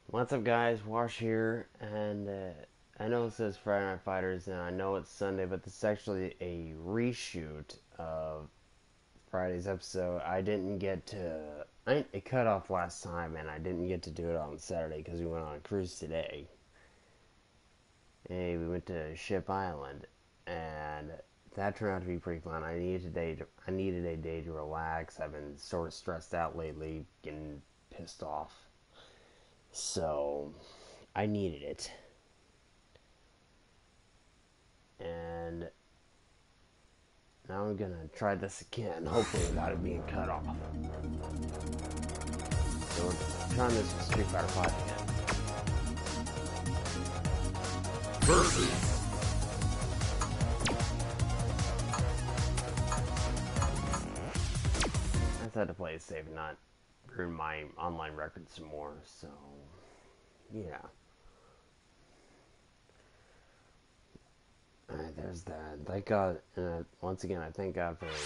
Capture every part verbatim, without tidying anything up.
What's up, guys? Wash here, and uh, I know it says Friday Night Fighters, and I know it's Sunday, but this is actually a reshoot of Friday's episode. I didn't get to. I, it cut off last time, and I didn't get to do it on Saturday because we went on a cruise today. Hey, we went to Ship Island, and that turned out to be pretty fun. I needed a day. To, I needed a day to relax. I've been sort of stressed out lately, getting pissed off. So, I needed it. And now I'm gonna try this again, hopefully without it being cut off. So we're trying this with Street Fighter five again. Versus. I just had to play it safe and not ruin my online record some more, so yeah. Alright, there's that. Thank God, and uh, once again, I thank God for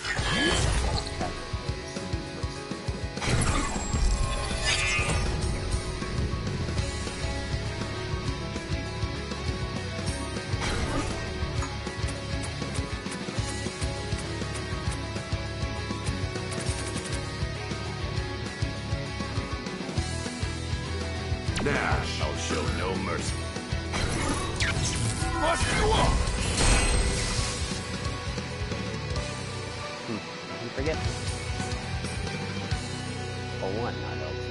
Nash. I'll show no mercy. Bust you up! Hmm. Did you forget? Oh, one, not L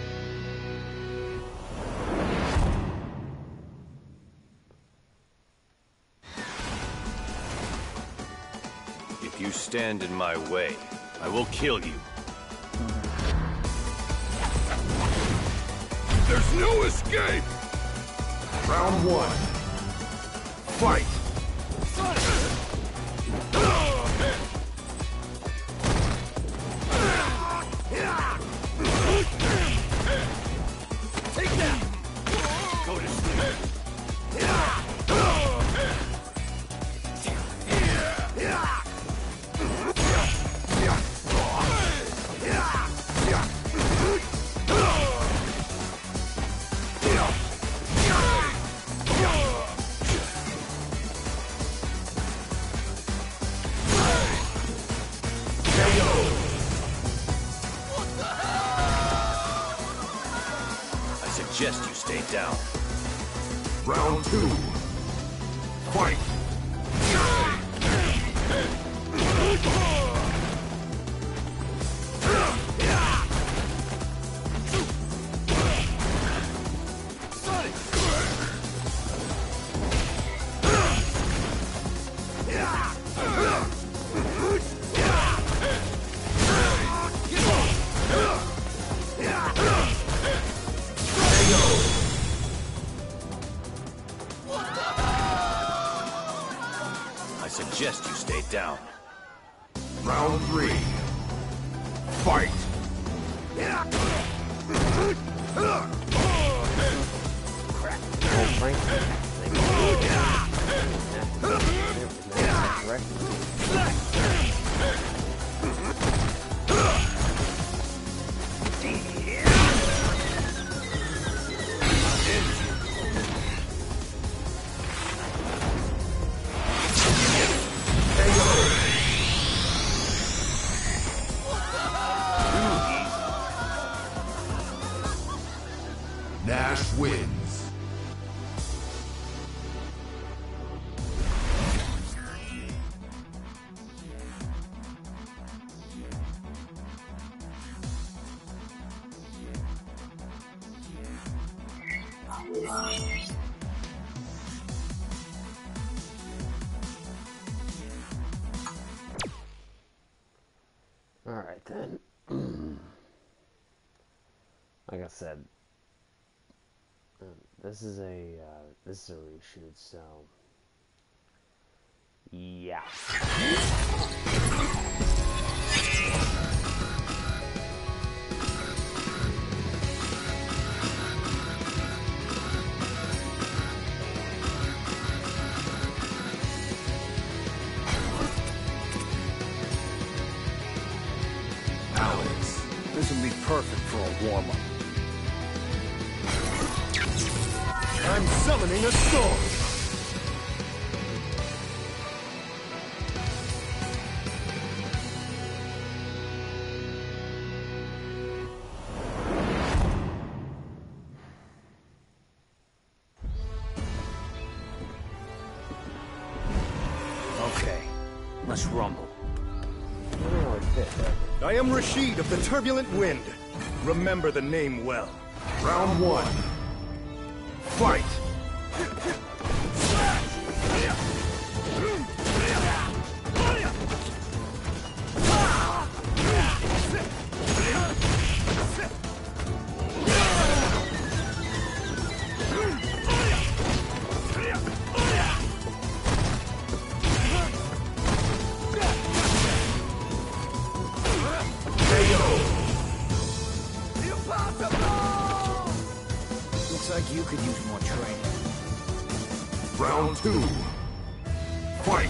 two. If you stand in my way, I will kill you. There's no escape! Round one. Fight! Take that! Go to sleep. I suggest you stay down. Round two. Fight! I suggest you stay down. Round three. Fight! Crap. Oh, Frank. Nash wins. Alright then. Like I said, uh, this is a uh, this is a reshoot, so yeah. Alex, this would be perfect for a warm-up. I'm summoning a storm! Okay, let's rumble. I am Rashid of the Turbulent Wind. Remember the name well. Round one. Fight! Looks like you could use more training. Round two. Fight!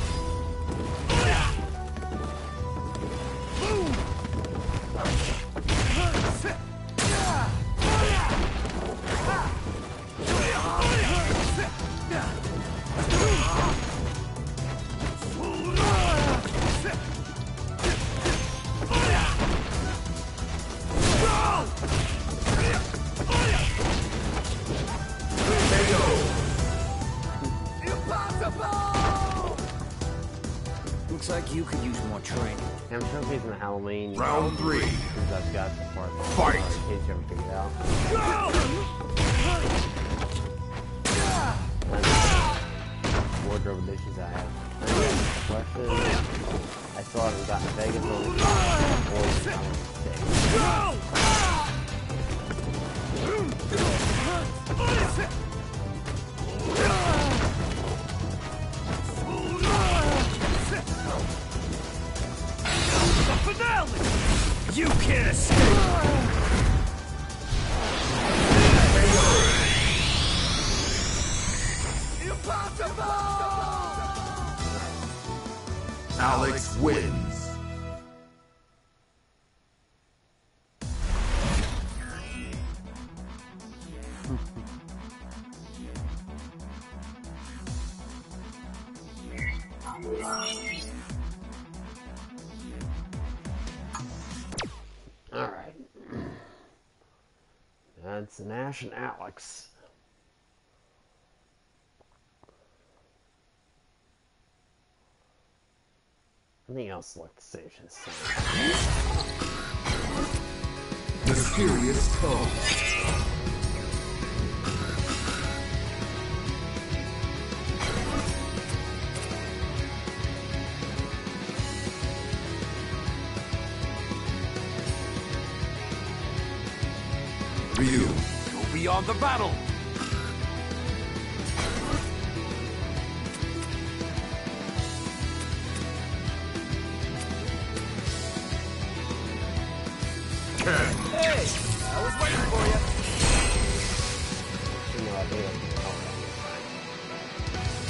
Looks like you could use more training. I'm showcasing the Halloween. Round three. Because I've got the part. Fight! In case you haven't figured it out. And wardrobe additions I have. I have a question. I still haven't gotten Vegas on the You can't escape! Alex wins. Alright. That's Nash and Alex. Anything else like the same shit? Mysterious tone. Ryu. Go beyond the battle! Ken. Hey! I was waiting for you! No idea what the color on this time.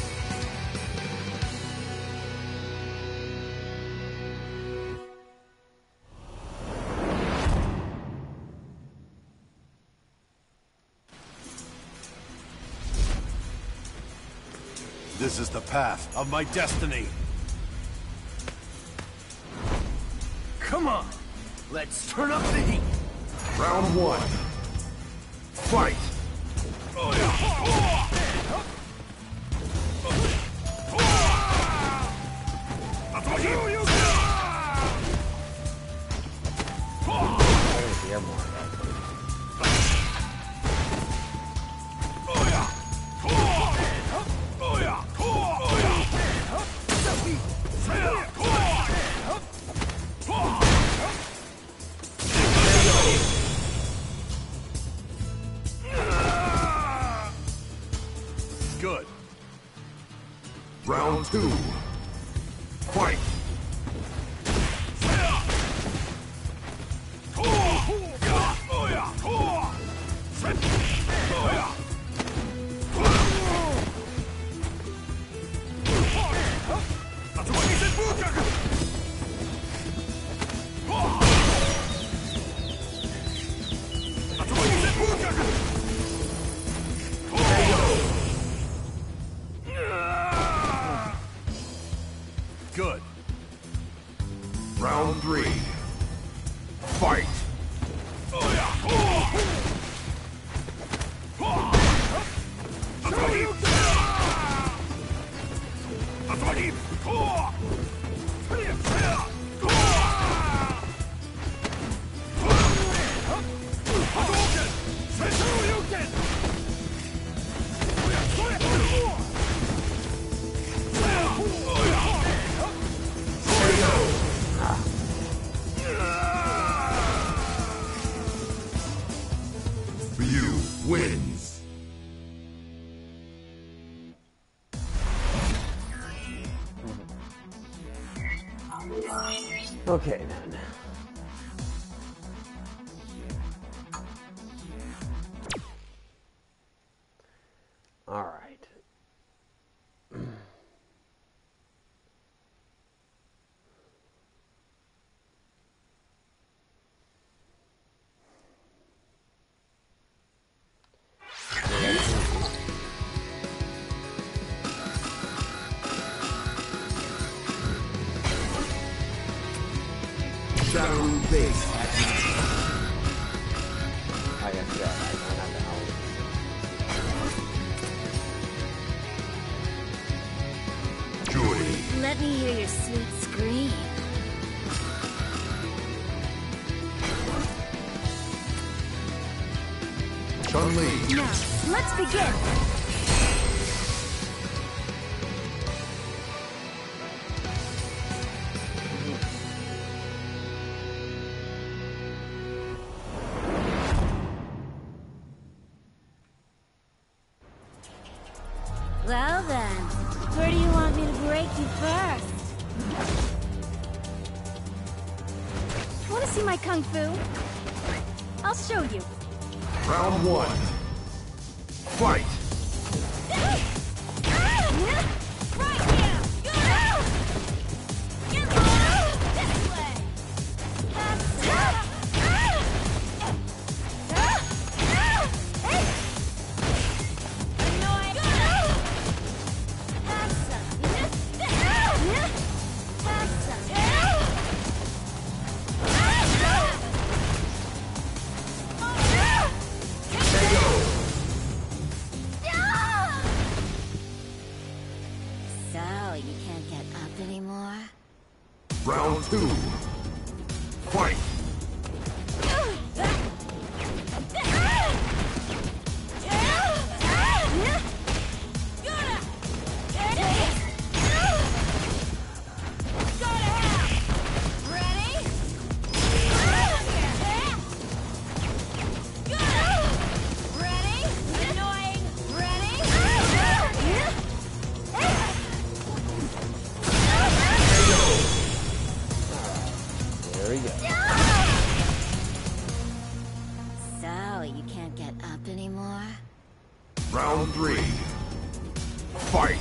This is the path of my destiny. Come on! Let's turn up the heat! Round one. Fight! There's the airborne guy. Good. Round two. Fight! Ryu wins. Okay then. All right. Shadow base. I guess that I don't have the Joy. Let me hear your sweet scream. Chun-Li. Now, let's begin. Well then, where do you want me to break you first? Want to see my kung fu? I'll show you. Round one. Fight. Right here! Get low! This way! So, you can't get up anymore? Round two. Fight. There we go. So, you can't get up anymore? Round three. Fight.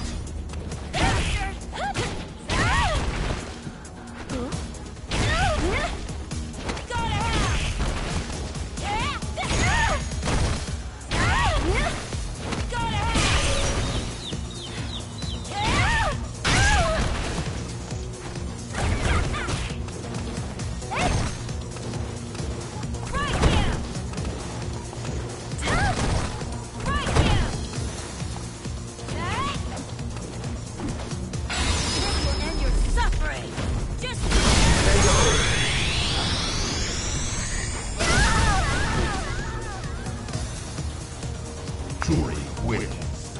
Jury wins.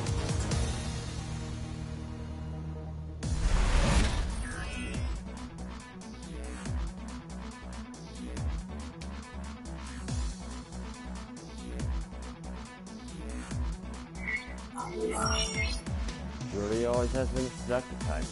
Jury always has been seductive type.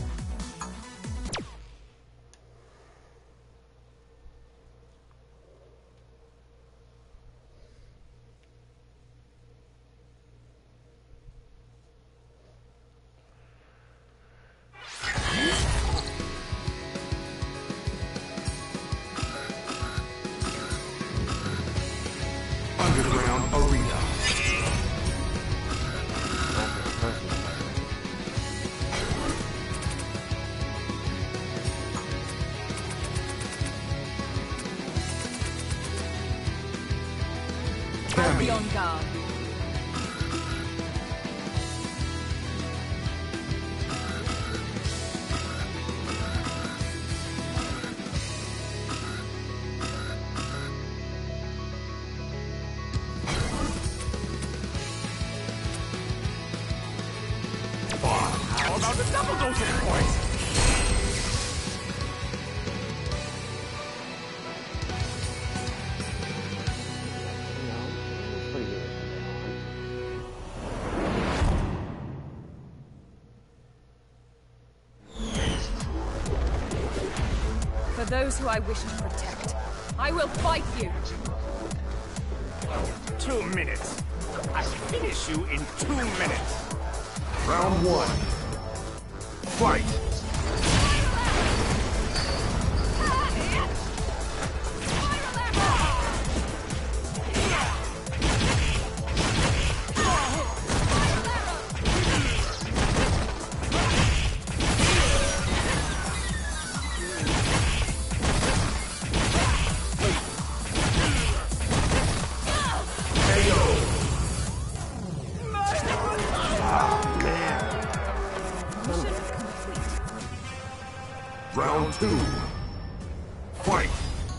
Underground Arena. I'll be on guard. How about the double dose of points? those who I wish to protect. I will fight you! Two minutes. I finish you in two minutes. Round one. Fight! Round two. Fight!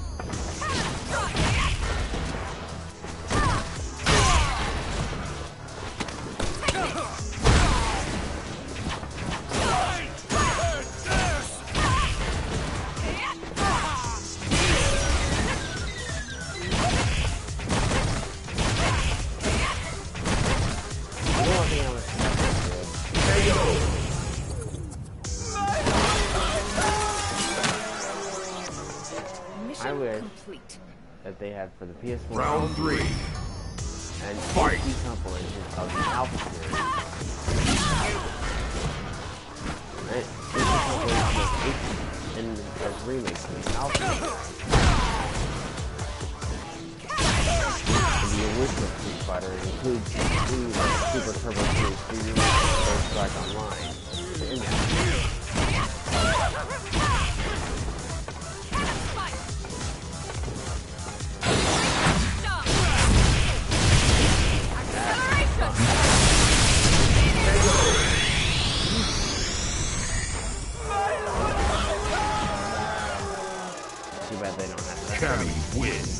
I wish Complete. that they had for the P S four Round three. and Fight. H D compilation of the Alpha series. And H D compilation of H D and of remakes of the Alpha series. And the original Street Fighter includes two like, Super Turbo Series three First Strike Online. In that. Too bad they don't have that. Cammy wins.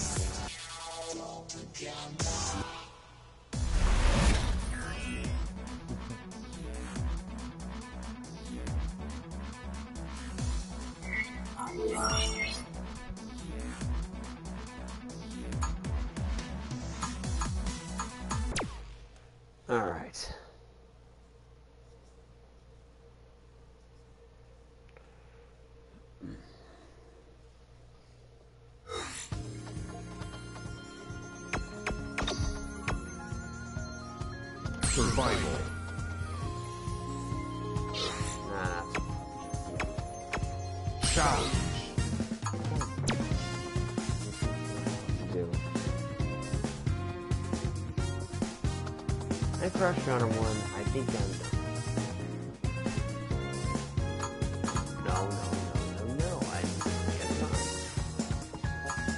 All right. Survival. Nah, Challenge. do. I crushed round one. I think I'm done. No, no, no, no, no. I guess not.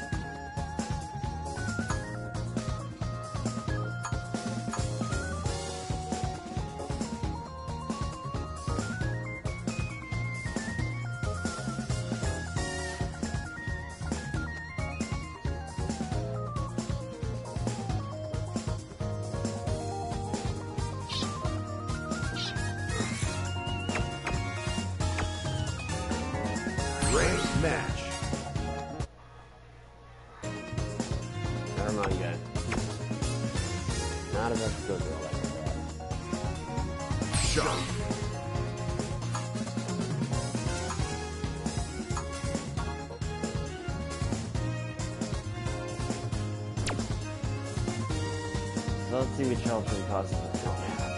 Ranked match. Never mind, guys. Not enough to go through all that. Shot. So let's see which helps and causes it's going to have.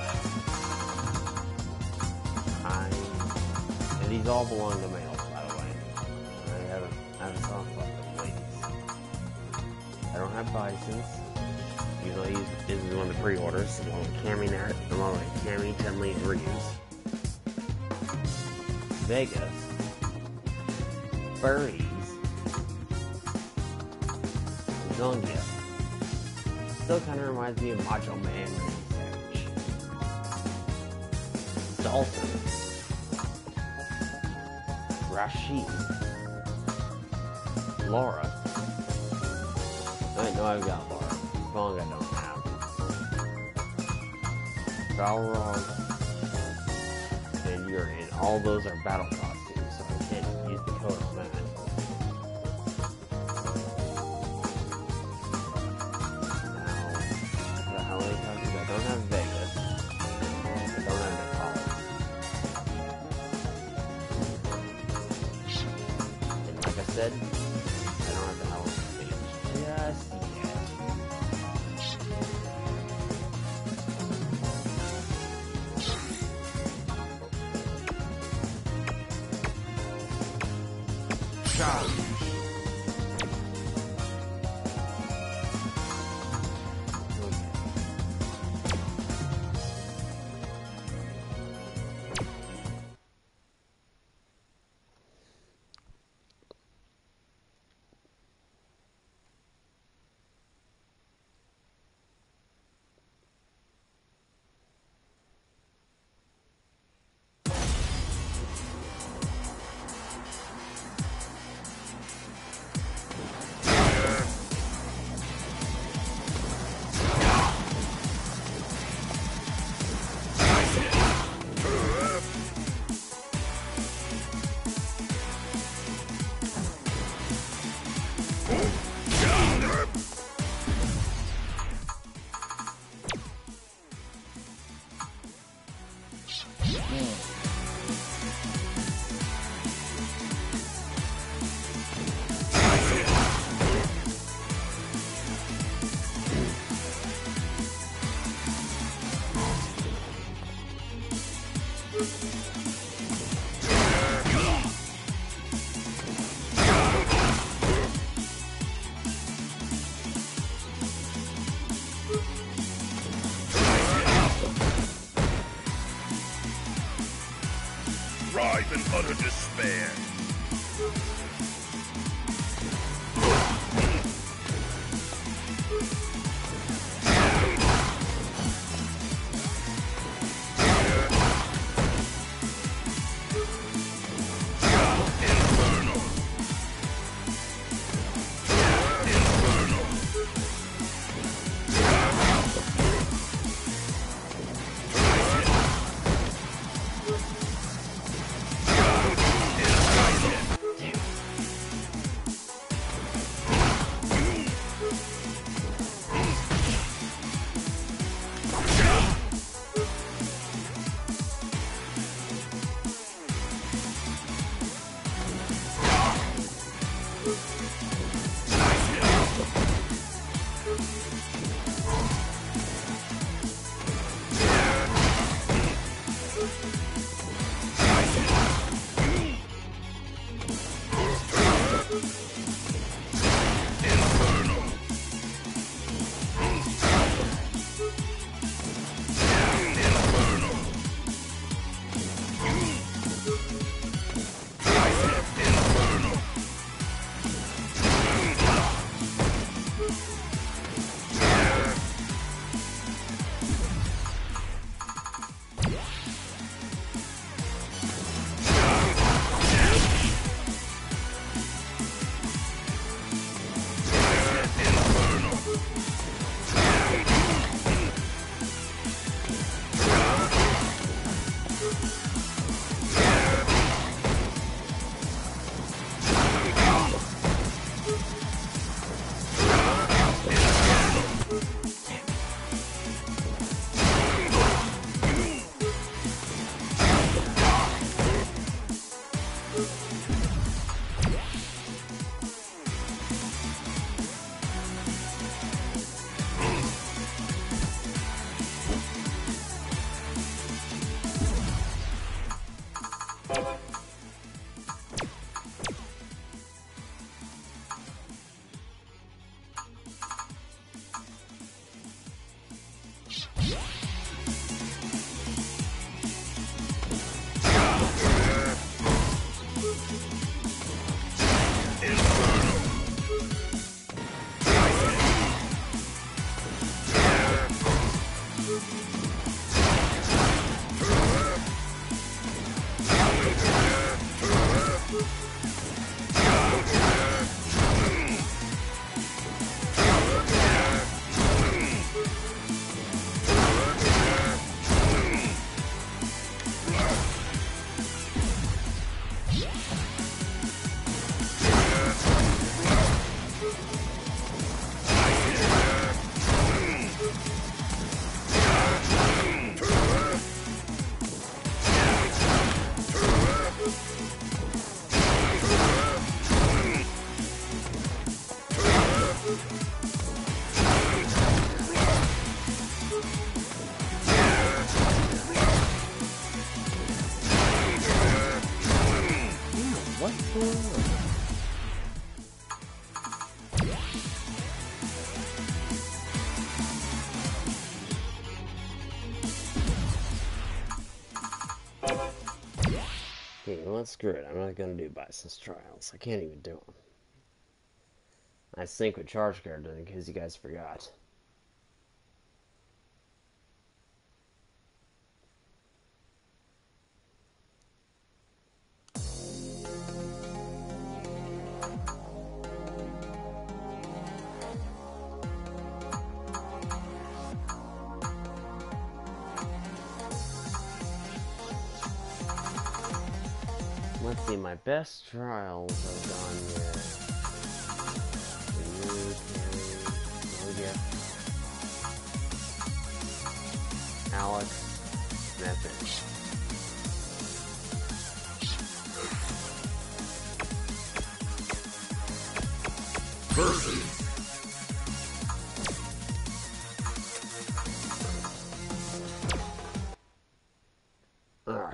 I and these all belong to males, by the way. I haven't I haven't talked about them ladies. I don't have Bisons. Usually this is one of the pre-orders, along with Cammy Nat, along with Cammy, Chun-Li, and Ryu's. Vegas. Furries. Zungia. Still kind of reminds me of Macho Man and Savage. Dalton. Rashid. Laura. I know I've got Laura. Long I don't have. Balrog. And Urian. All those are battle costumes, so I can't use the code on that. How many costumes? I don't have Vegas. I don't have Nepal. And like I said, said, I don't have the hour finished just yet. Charge. Writhe in utter despair. what? Screw it. I'm not gonna do Bison's trials. I can't even do them. I sync with Charge Card in case you guys forgot. Let's see, my best trials I've done with you, Carrie, Olivia, Alex, and that's it. Versus. Alright.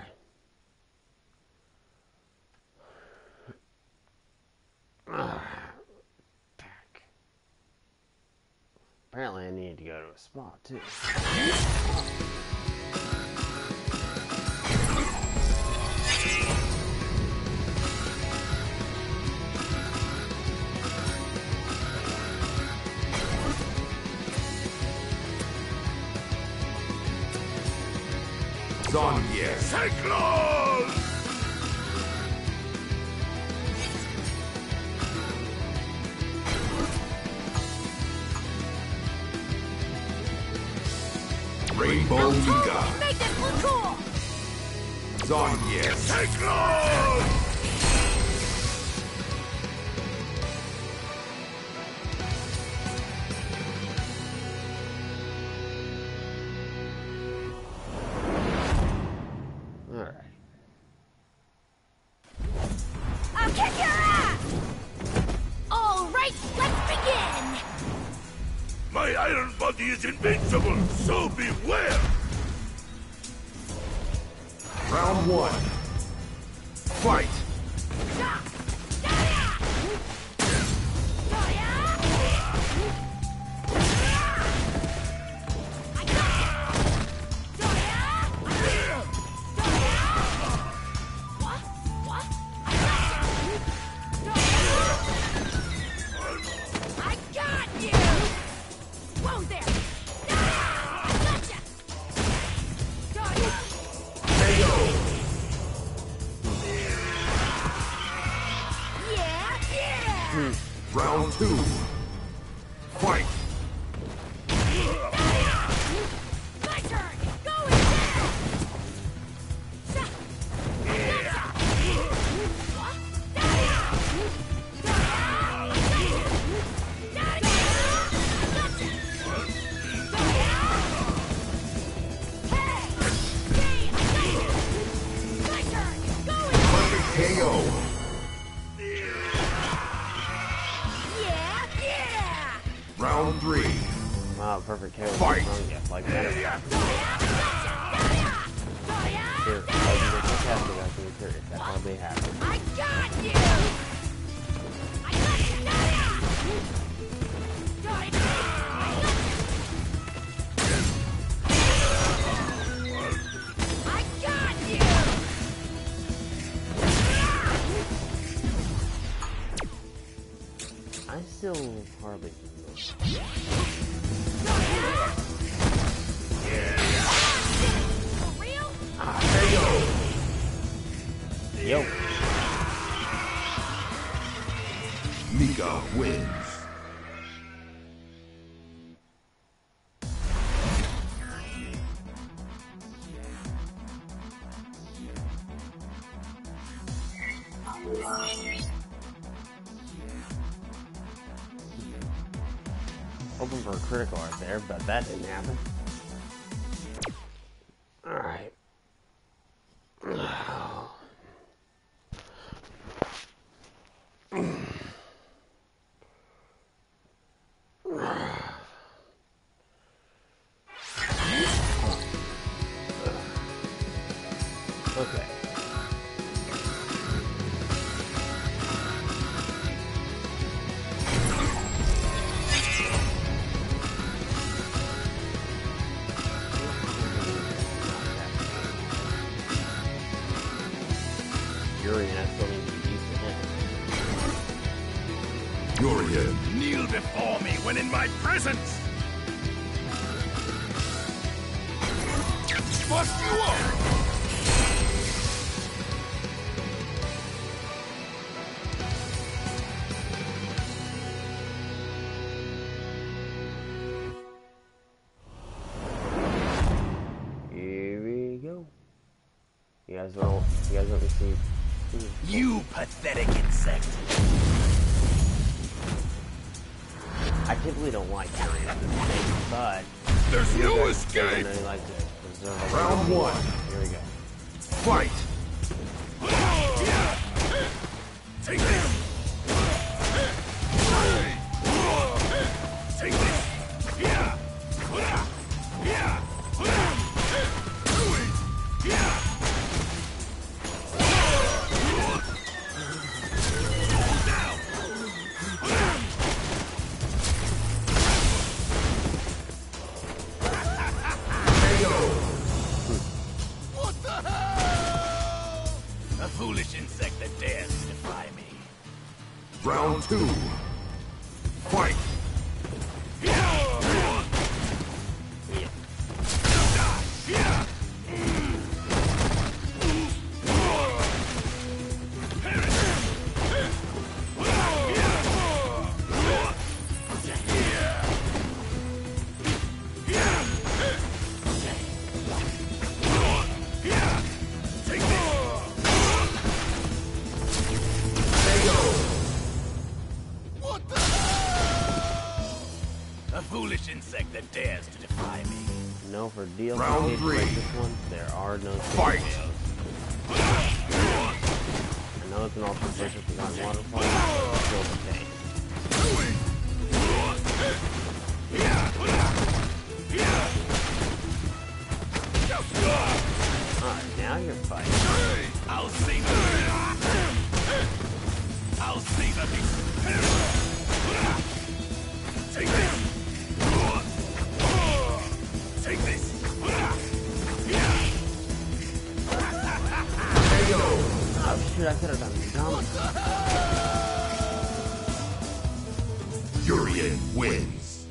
Back. Apparently I need to go to a spa too. Zombie Cyclone! Rainbow Mika. Make this look cool! Zombie Cyclone! Alright. I'll kick your ass! Alright, let's begin! My iron body is invincible, so beware! Round one. Fight! Round two. Fight! My turn! Going down! Perfect K O! Round three. Wow, perfect K O. Fight! Yeah, like that. Here, I can get this happy, I can get it. That hardly happened. I got you! I got you! Got it! I got you! I still hardly can move. For real? Yo! Mika wins. Hoping for a critical art there, but that didn't happen. Alright. Okay. You're Fury, and I still need to get used to him. You're hit. Kneel before me when in my presence! Bust you up! Here we go. You guys want? You guys want me to see? You pathetic insect! I typically don't like Fury at this thing, but There's you no guys escape! definitely like to preserve a Round little one. more. Here we go. Fight! Take this! Take this! Yeah! Yeah! What the hell? A foolish insect that dares to defy me. Round two. Fight! Take this! What the hell? A foolish insect that dares to defy me. No, for deals Round like three. this one, there are no Fight! tails. I know it's an ultra pressure forgotten waterfall, but it's still the same. Alright, now you're fighting. I'll save the I'll save the Take this! Take this! Oh shoot, I could have done dumb. Urian wins.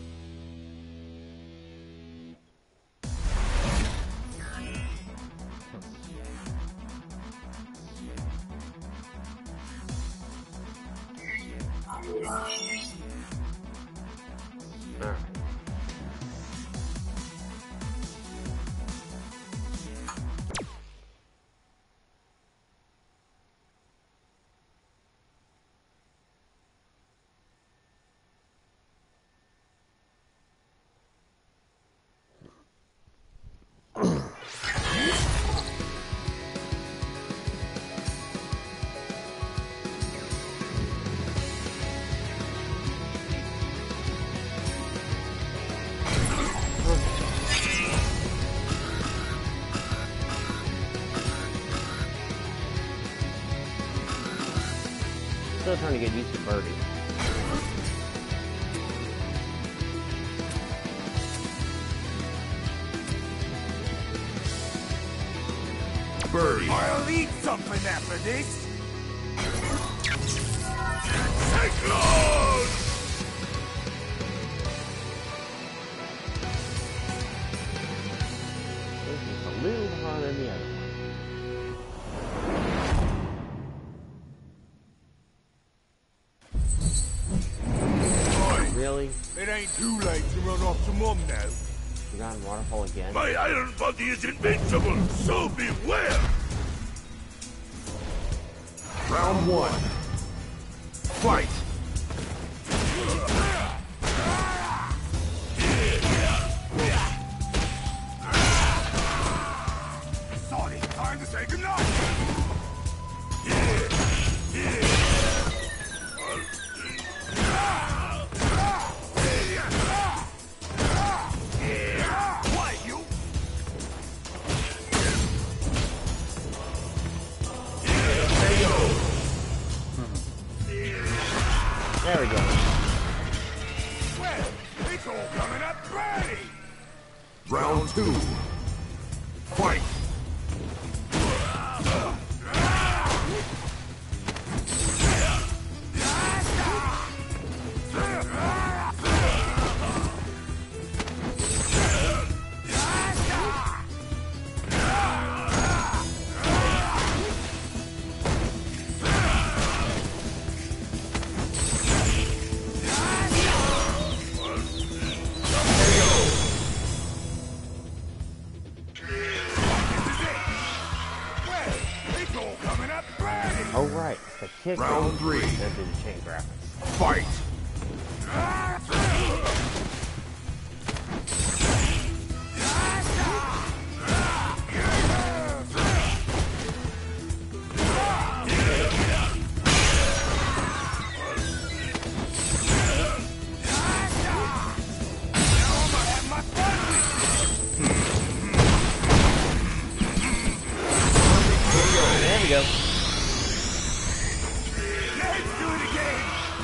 Alright. Still trying to get used to Birdie. Birdie. I'll eat something after this! Cyclone! This is a little harder than the other one. Really? It ain't too late to run off to Mom now. Forgotten waterfall again? My iron body is invincible, so beware! Round one. Fight! Sorry, time to say goodnight! Why, you? There we go. Well, it's all coming up pretty! Round two. Fight! kick Round it, three. and do the chain graphics. Fight! There we go. Let's do it again!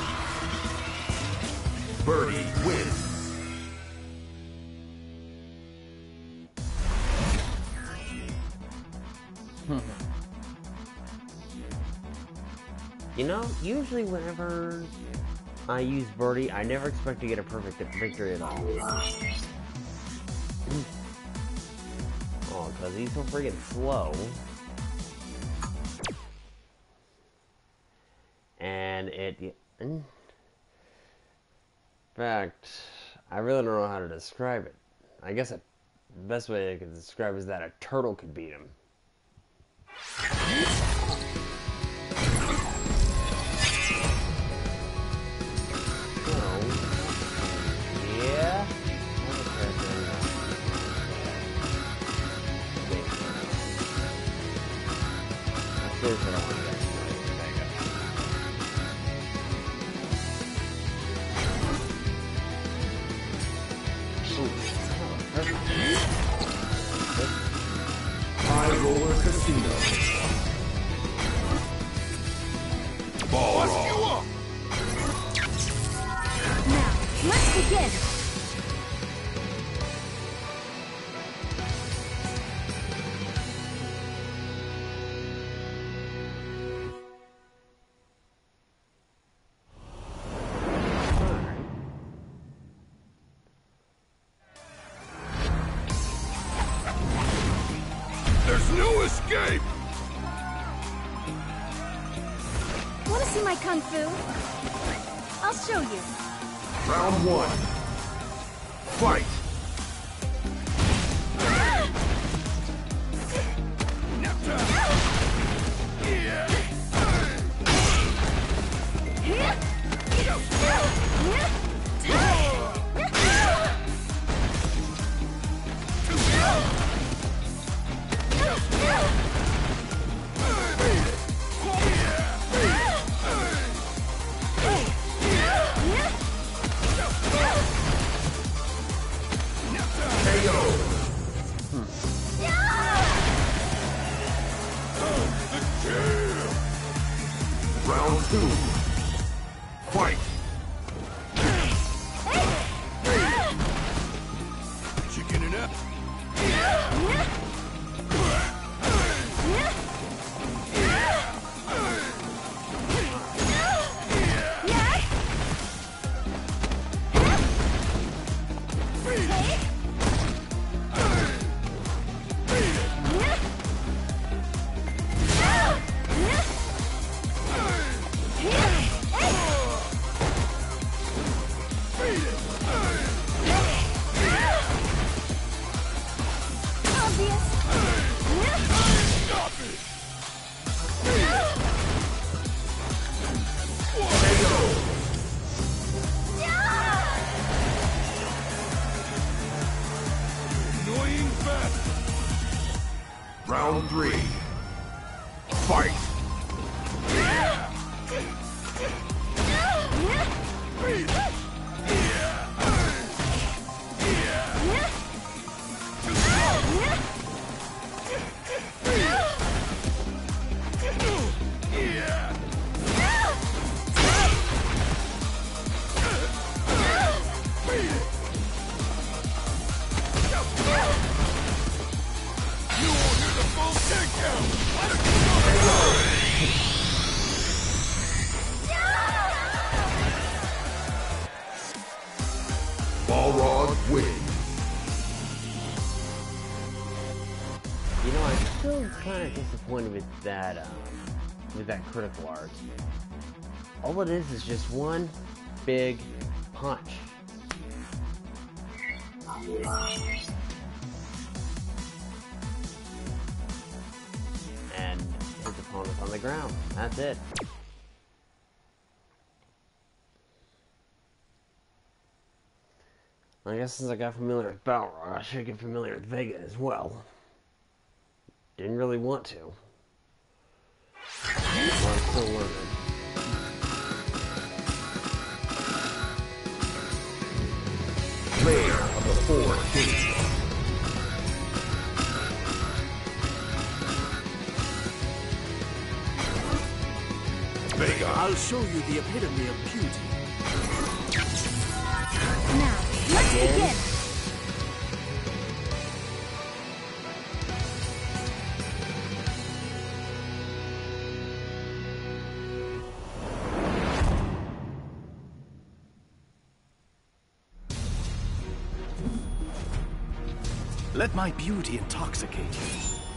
Birdie wins. You know, usually whenever I use Birdie, I never expect to get a perfect victory at all. Oh, because he's so freaking slow. And it... In fact, I really don't know how to describe it. I guess a, the best way I could describe it is that a turtle could beat him. Yeah. That's what I want to get. High Roller Casino. Ball Bust roll. you up! Now, let's begin. There's no escape! Want to see my kung fu? I'll show you. Round one. Fight! Round two. Fight! Chicken it up. Annoying bastard. Round three. Fight! You won't hear the full takedown! Balrog wins. You know, I'm still kind of disappointed with that, um, with that critical art. All it is is just one big punch. And his opponent's on the ground. That's it. I guess since I got familiar with Balrog, I should get familiar with Vega as well. Didn't really want to. But I'm still learning. Lair of the Four Kings. Vega. I'll show you the epitome of beauty. Now, let's Again? begin. Let my beauty intoxicate you.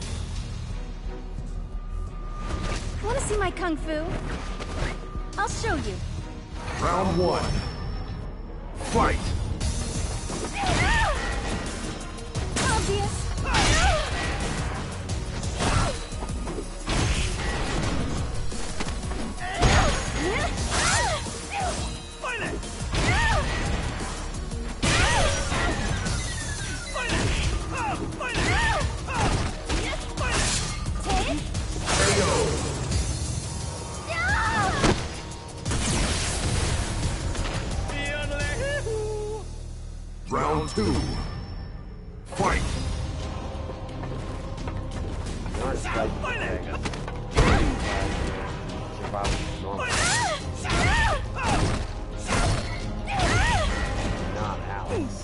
Want to see my kung fu? I'll show you. Round one. Fight! Obvious. Round two. Fight! Not expecting Vega. Survival is normal. Not Alex.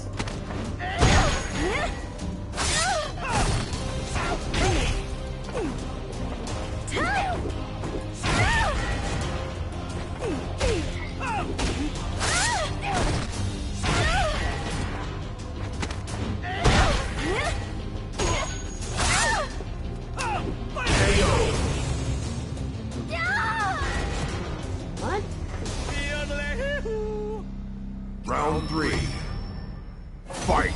What? Round three. Fight!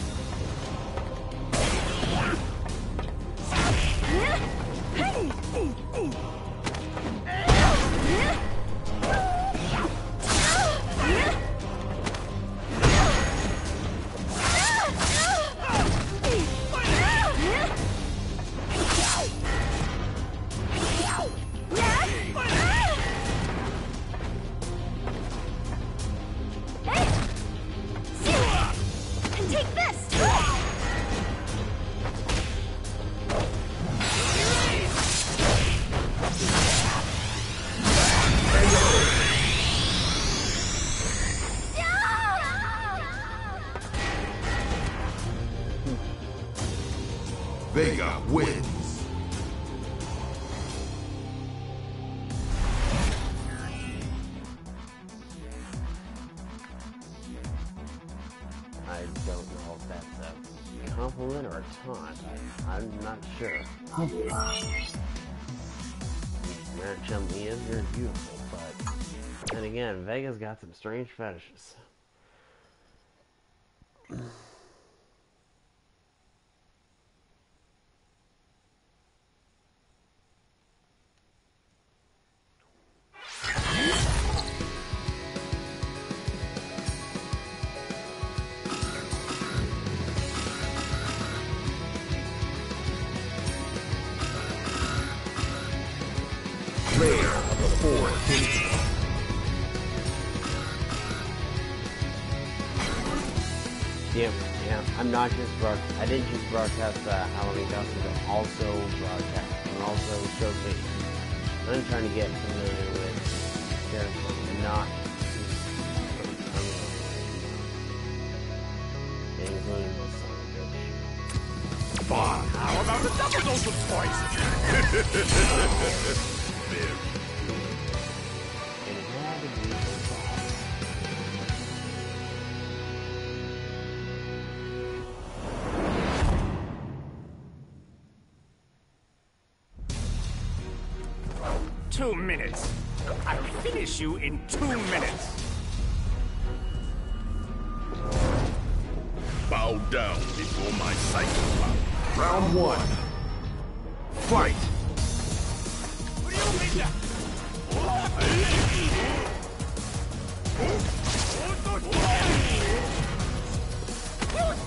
And take this! Vega wins. I don't know if that's a compliment or a taunt. I, I'm not sure. Your chummy is very beautiful, but then again, Vega's got some strange fetishes. Lair of the Four Kings. Yeah, yeah. I'm not just broad. I didn't just broadcast the Halloween costumes. I'm also broadcast. I'm also showcasing. I'm trying to get familiar with characters and not including this son of a bitch. Fine. How about a double dose of poison? And it had to be the boss. Two minutes. I'll finish you in two minutes. Bow down before my psychopath. Round one. Fight!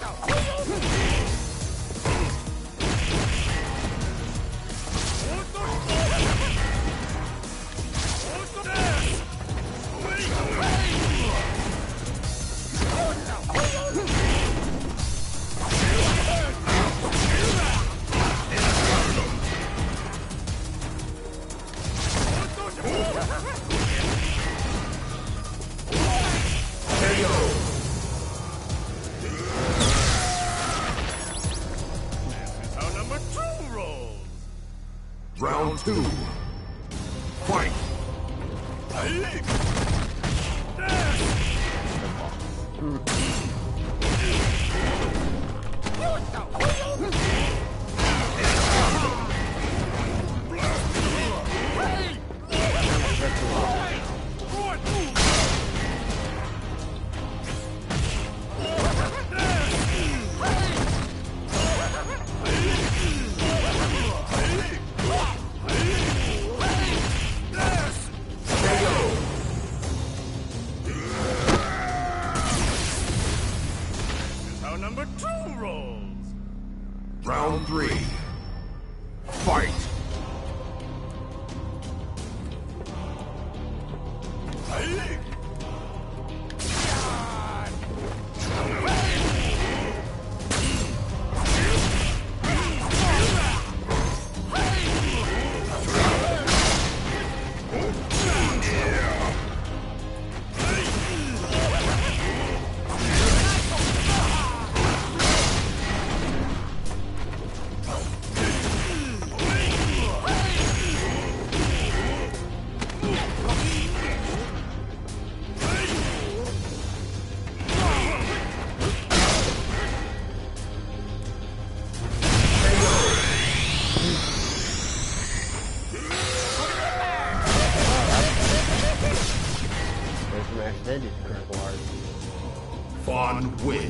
Round two. Fight! Number two rolls. Round three. Fight! Ended critical art. Fawn wins.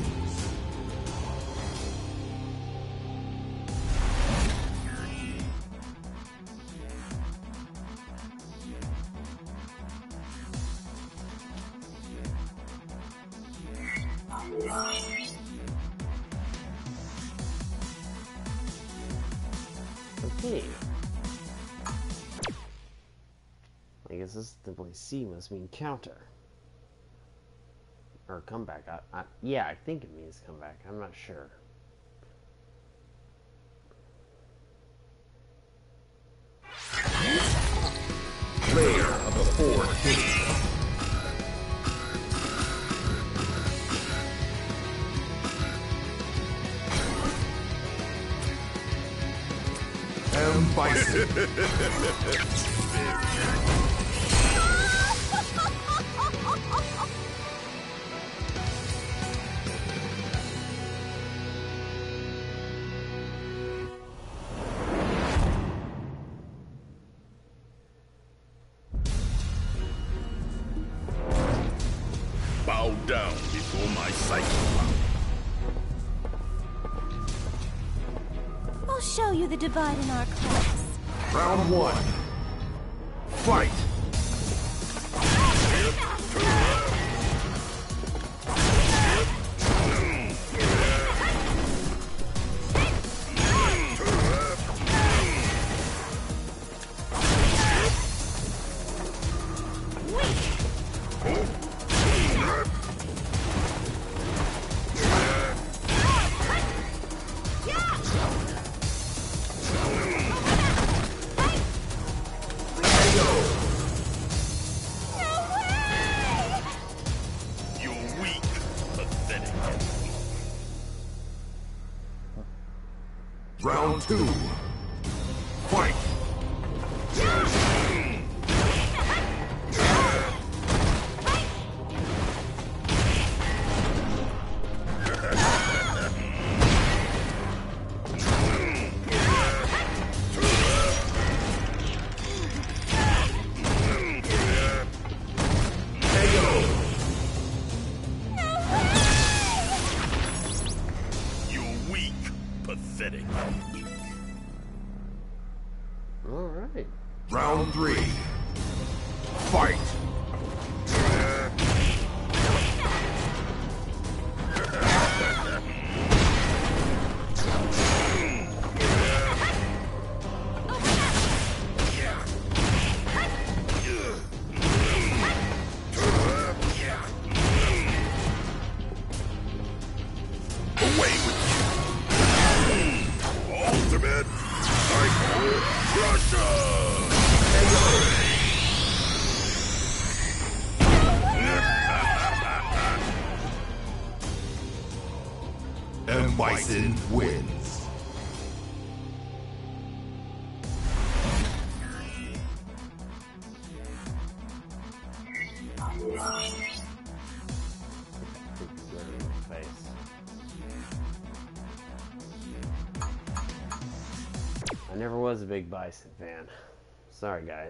Okay. I guess this simply C must mean counter. Or comeback. I, I, yeah, I think it means comeback. I'm not sure. Player of the four kings. M. Bison. Bow down before my cycle. I'll show you the divide in our class. Round one. Fight! Round two. Fight! Pathetic. All right. Round three. Fight! And Bison wins. I never was a big Bison fan. Sorry, guys.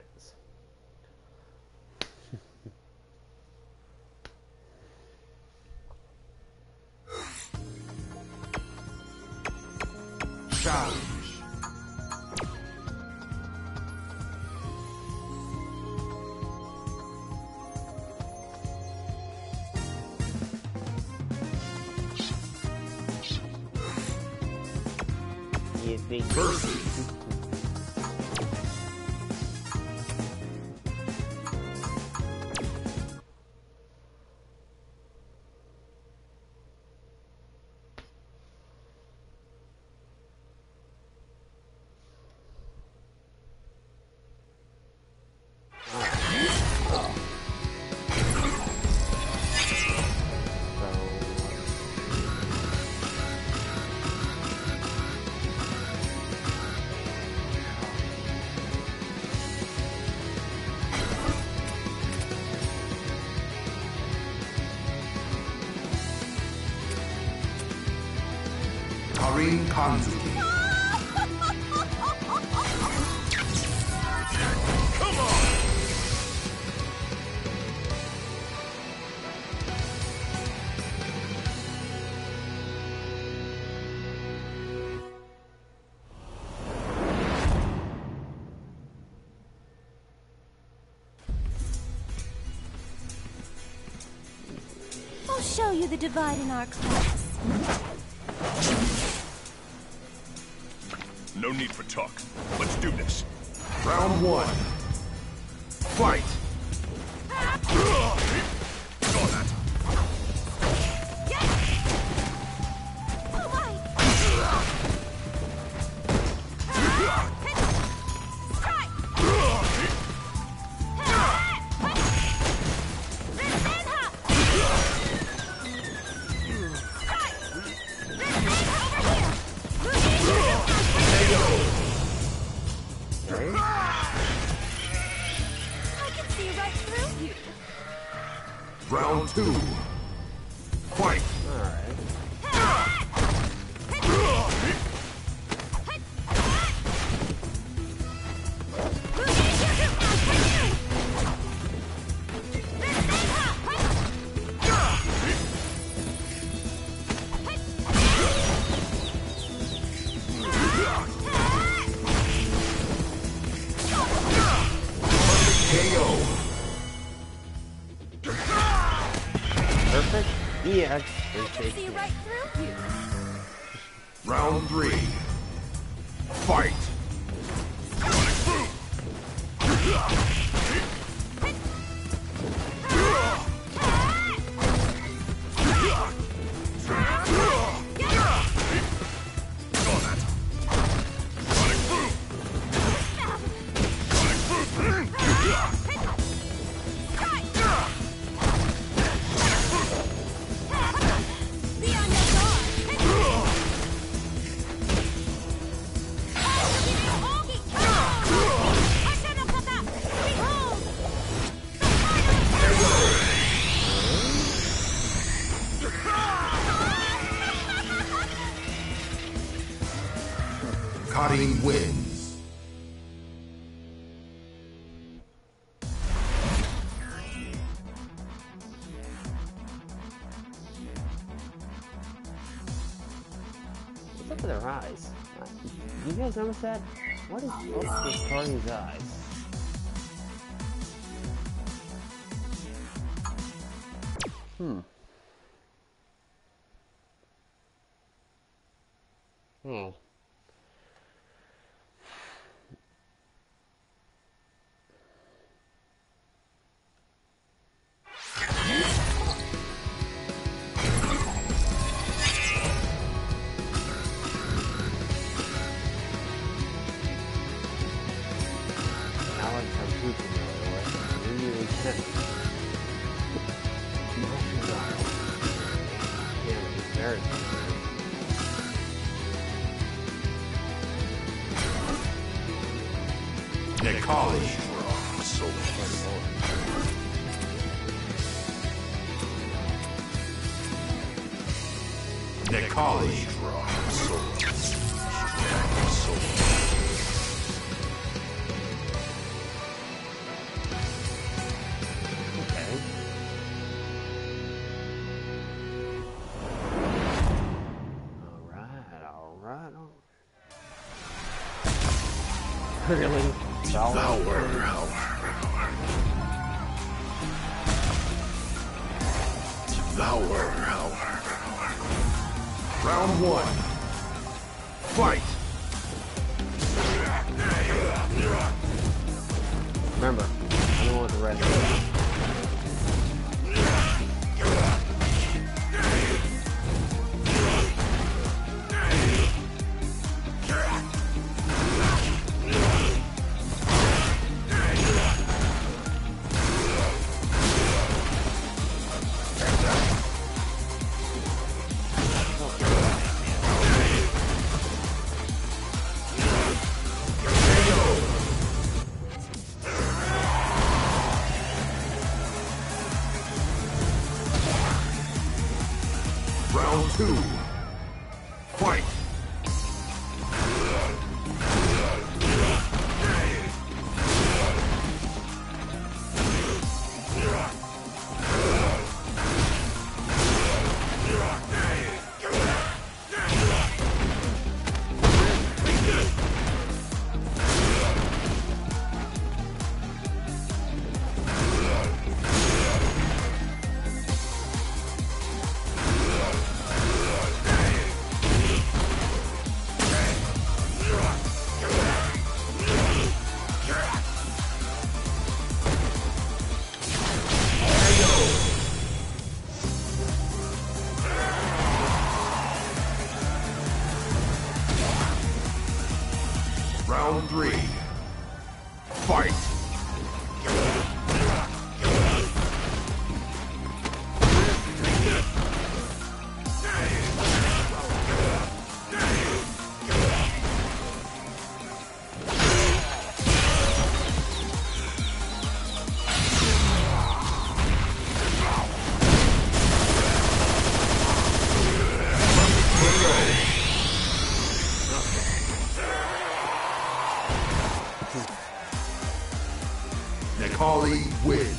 Challenge. You think Versus. Karin Kanzuki. Come on! I'll show you the divide in our class. No need for talk. Let's do this. Round one. Fight! Saw that. Oh my! Round two. Fight! alright. K O. Perfect. Yeah. I can see right through you. Round three. Fight! Karin wins. What's up with their eyes? You guys notice that? What is up with Carly's eyes? Hmm. Hmm. Nikali. Nikali. Alright, alright, alright. Really? Devour. Devour. Round one. Fight. Remember, I don't want the red one. Round two. Fight. Round three. Fight. Nikali wins.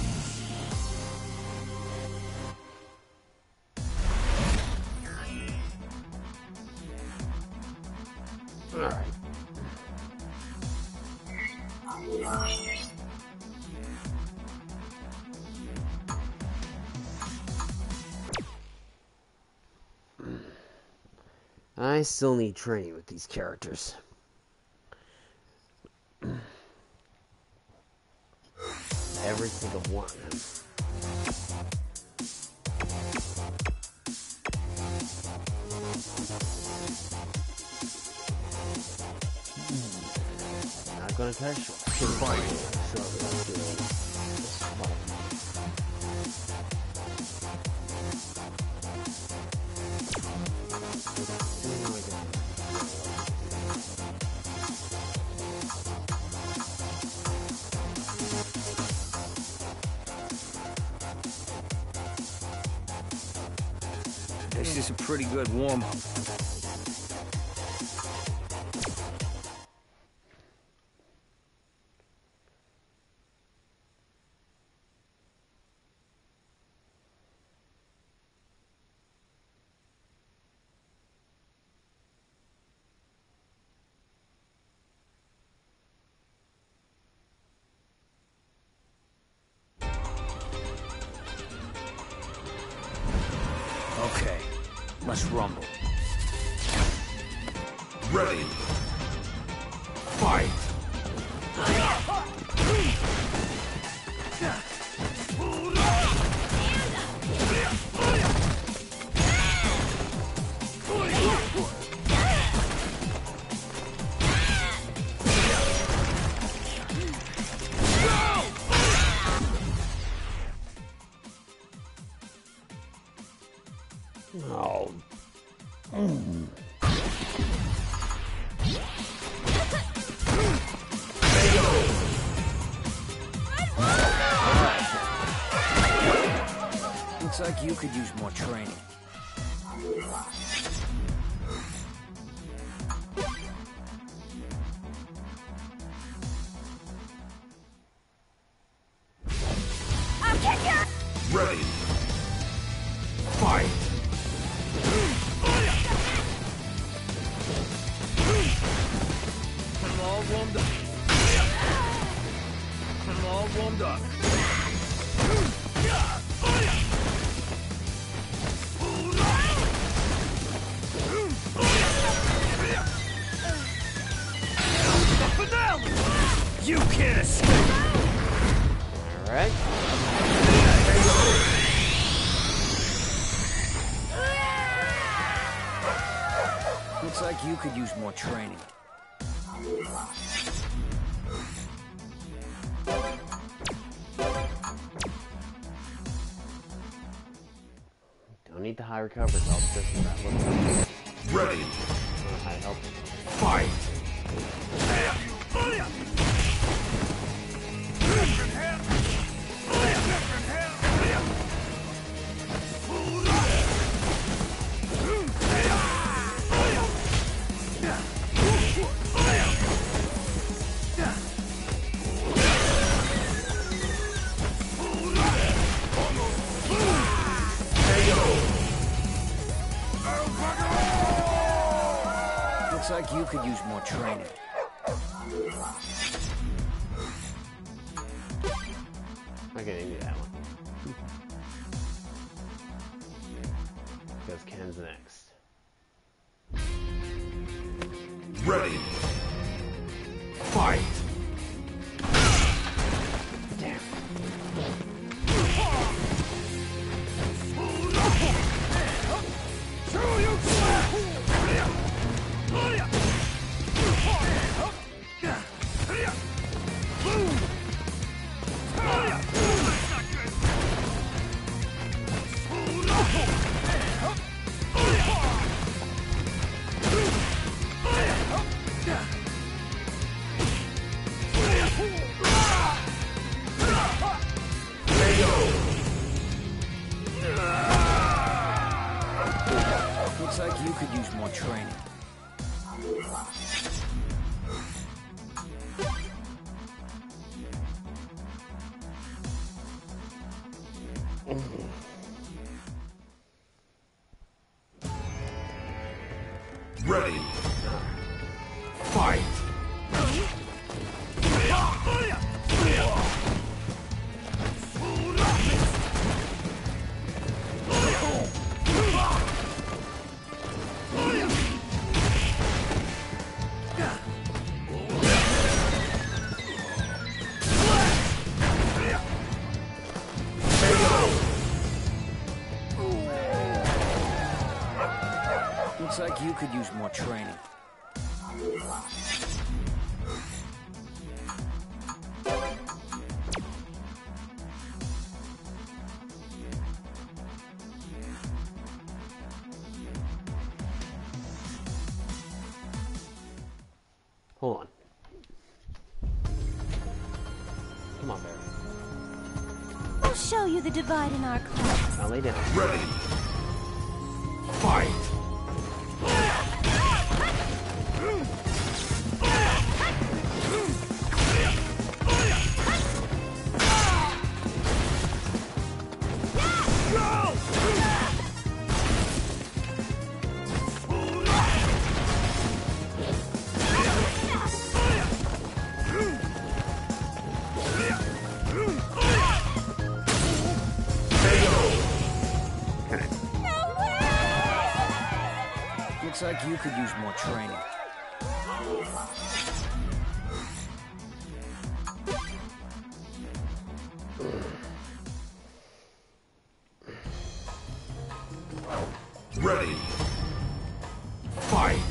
Alright. I still need training with these characters. Every single one of them. Not gonna touch Fight. This is a pretty good warm-up. Okay, let's rumble. Ready. Fight. Oh. Mm. you could use more training. I'll kick you! Ready. Fight. I'm all warmed up. I'm all warmed up. You can't escape! Alright. Looks like you could use more training. Don't need the high recovery, so I'll just do that little Ready. high help. Fight. Looks like you could use more training. I'm gonna do that one. Because Ken's next. Ready. Fight. Damn. Looks like you could use more training. Ready. Fight. Looks like you could use more training. Hold on. Come on, Barry. I'll show you the divide in our class. Now lay down. Ready. Fight. Looks like you could use more training. Ready. Fight.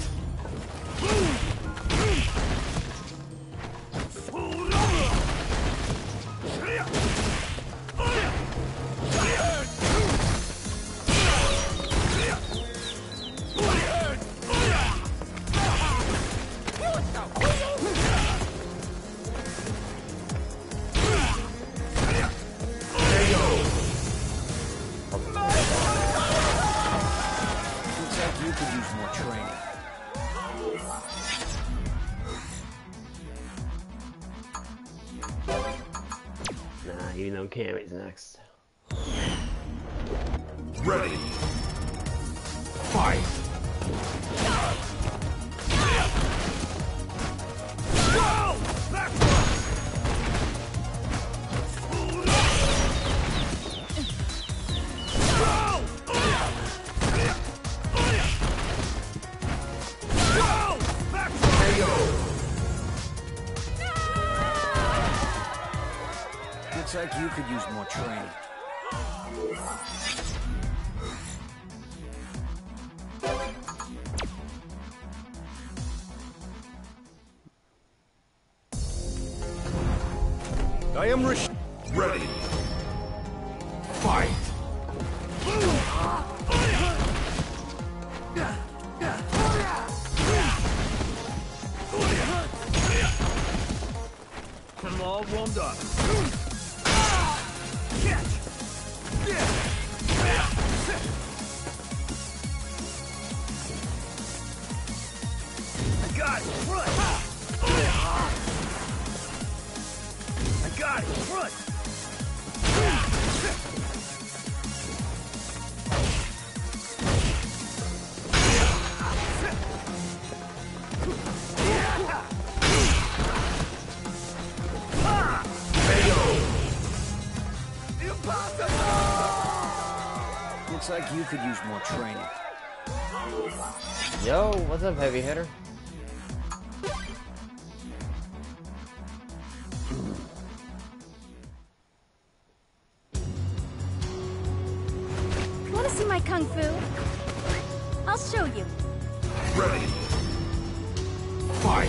Nah, even though Cammy's next. Ready. Fight. Looks like you could use more training. I am reshoot. Ready. Fight. I'm all warmed up. I got it. Run. I got it. Run. Looks like you could use more training. Yo, what's up, heavy hitter? Want to see my kung fu? I'll show you. Ready. Fight.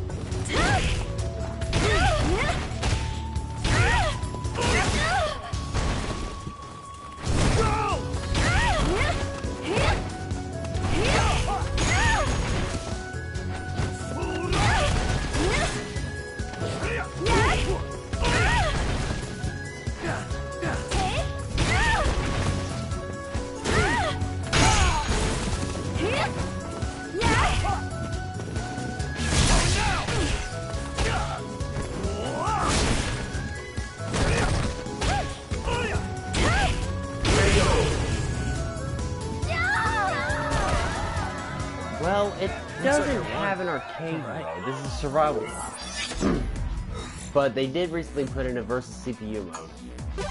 Well, it doesn't have an arcade mode. This is survival mode. But they did recently put in a versus C P U mode.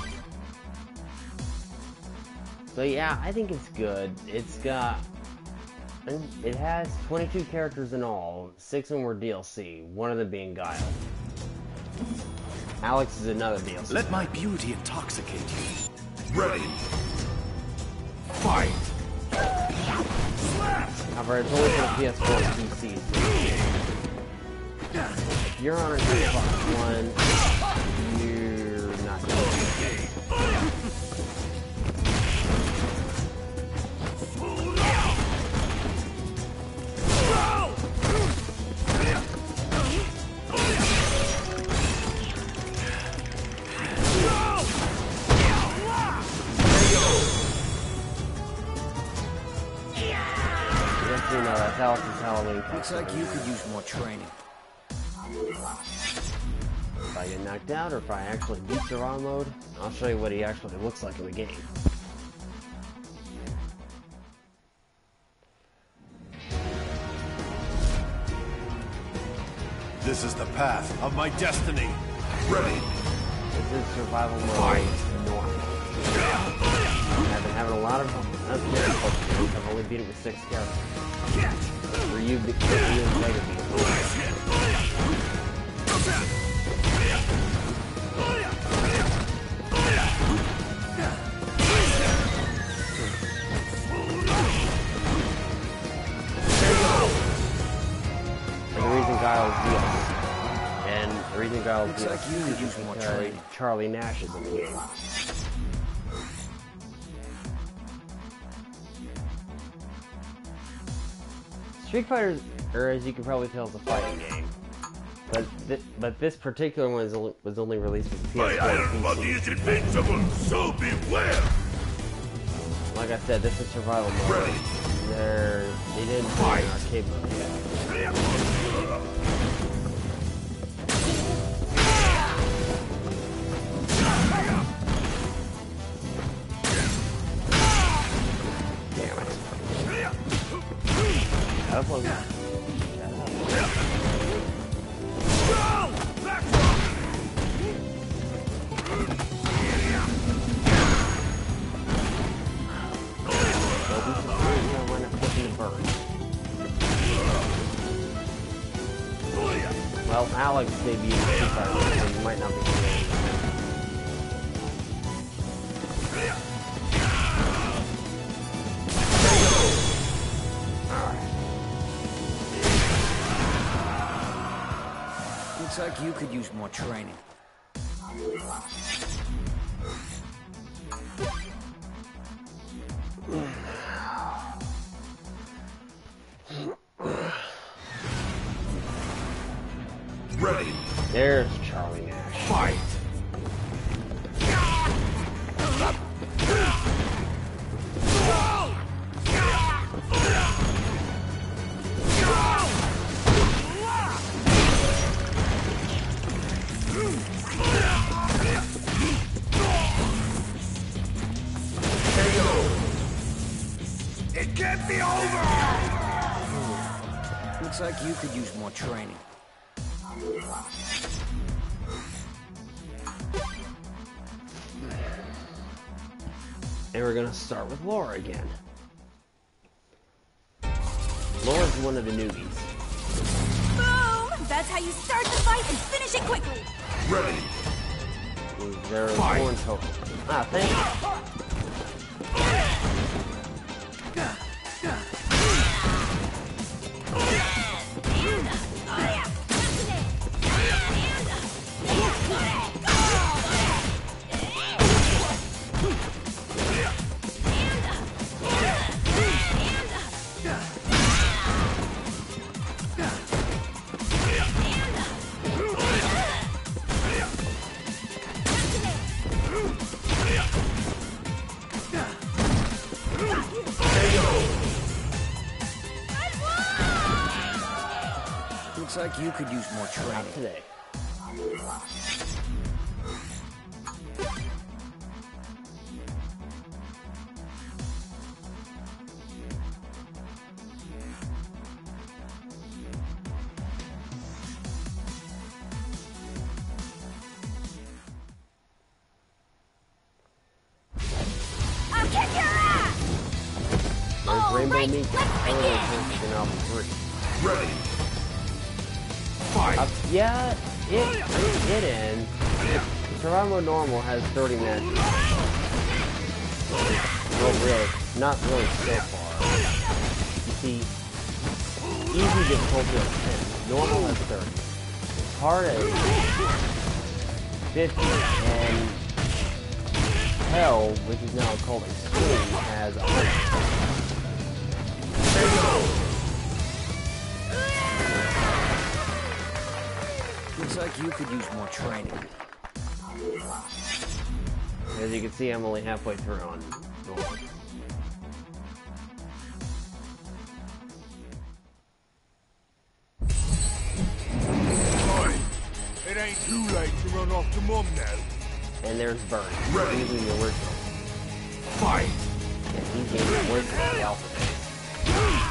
So yeah, I think it's good. It's got... It has twenty-two characters in all. Six of them were D L C, one of them being Guile. Alex is another D L C. Let my beauty intoxicate you. Ready. Fight. However, it's only for the P S four and P C. If you're on an Xbox One, you're not going to be okay. You know, that's Alex's Halloween costume. Looks like you could use more training. If I get knocked out, or if I actually beat survival mode, I'll show you what he actually looks like in the game. This is the path of my destiny. Ready. This is survival mode normal. I've been having a lot of difficulty. I've only beat it with six characters. For you, for you and Mega beat it. And the reason Guile's D L C. And the reason Guile's Looks D L like C you could is use more because training. Charlie Nash is in the game. Street Fighter, or as you can probably tell, is a fighting game. But th but this particular one is only, was only released for P S four and P C. is invincible, so beware. Like I said, this is survival mode. Ready. They're, they didn't put an arcade mode yet. Well, Alex debuted in Street Fighter, so you might not be familiar. Looks like you could use more training. Ready. There's Charlie Nash. Fight. It can't be over! Looks like you could use more training. And we're gonna start with Laura again. Laura's one of the newbies. Boom! That's how you start the fight and finish it quickly. Ready. There are Fight. four in total. Ah, thank you. Looks like you could use more training. Today. I'll kick your ass! There's All Rainbow right, Meat. let's begin. In album three. Ready. Fight. Uh, yeah, it it ends. Survival Mode Normal has thirty matches. Well, really, not really so far. You see, easy difficulty is ten, normal is thirty, hard is fifty, and hell, which is now called extreme, has one hundred. Looks like you could use more training. As you can see, I'm only halfway through on normal. Boy, it ain't too late to run off to Mum now. And there's Burn, Ready. using the original. Fight. And he gave the original the alphabet.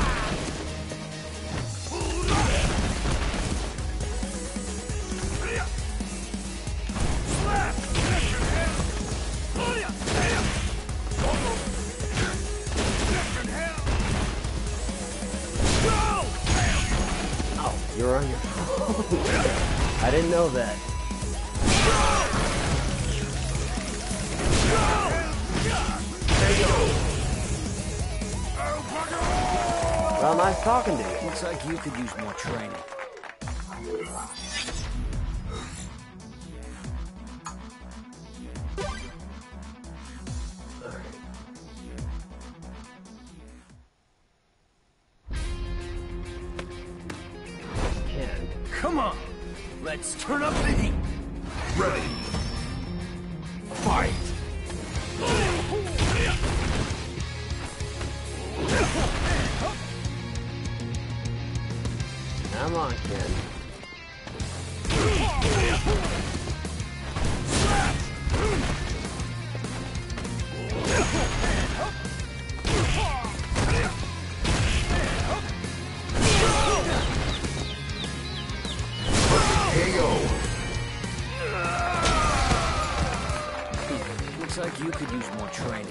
You're on your phone. I didn't know that. Well, nice talking to you. Looks like you could use more training. Ken. Come on, let's turn up the heat. Ready. Fight. Come on, Ken. Looks like you could use more training.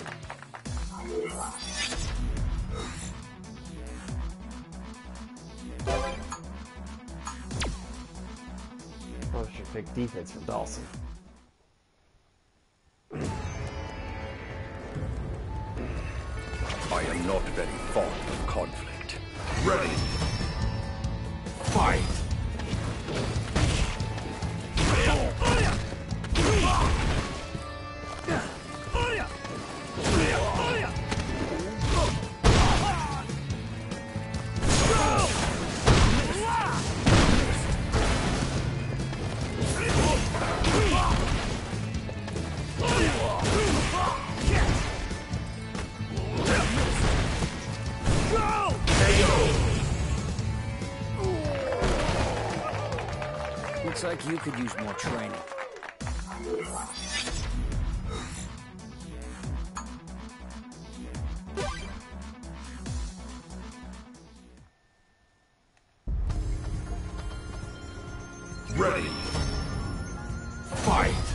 Perfect defense from Dawson. I am not very fond of conflict. Ready. Fight! Looks like you could use more training. Ready. Fight!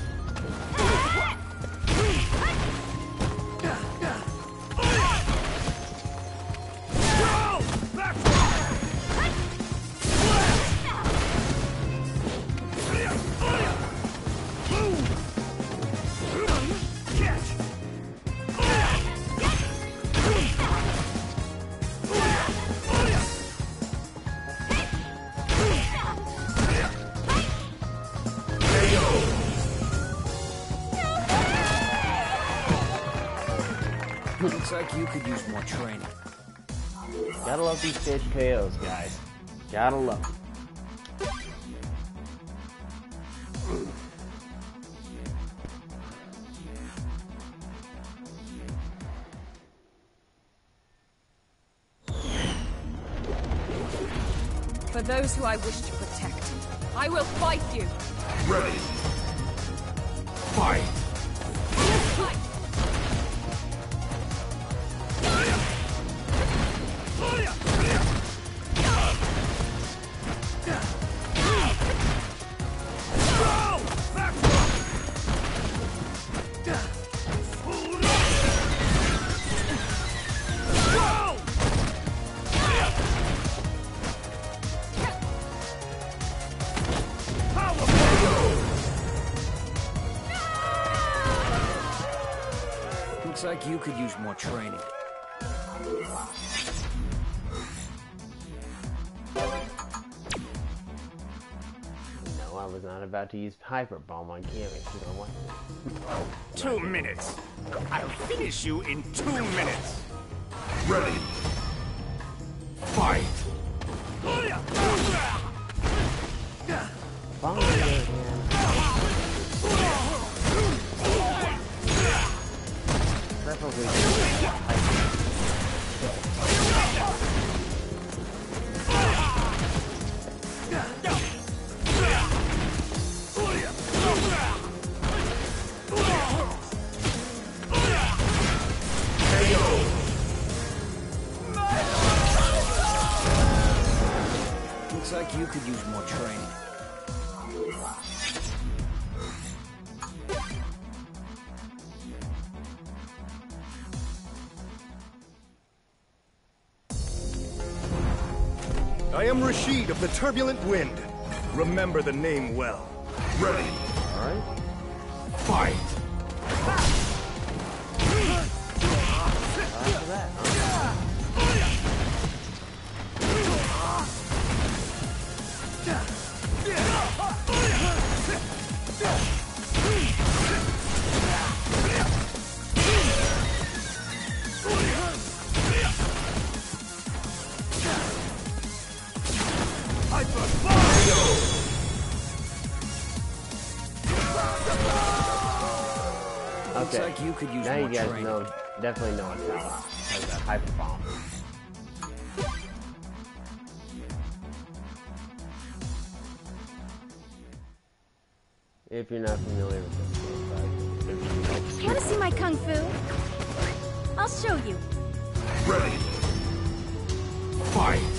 Looks like you could use more training. Gotta love these stage K Os, guys. Gotta love them. For those who I wish to protect, I will fight you. Ready. Fight! Fight. Looks like you could use more training. No, I was not about to use Hyper Bomb on Cammy. You know what? Two minutes. I'll finish you in two minutes. Ready. Fight! Bomb in your hand. Preferably. Looks like you could use more training. I am Rashid of the Turbulent Wind. Remember the name well. Ready. Alright. Fight! After that, huh? Looks Okay. like you could use Now more you guys training. know, definitely know what talent has that Hyper Bomb. If you're not familiar with this game, but Want to see my kung fu? I'll show you. Ready. Fight!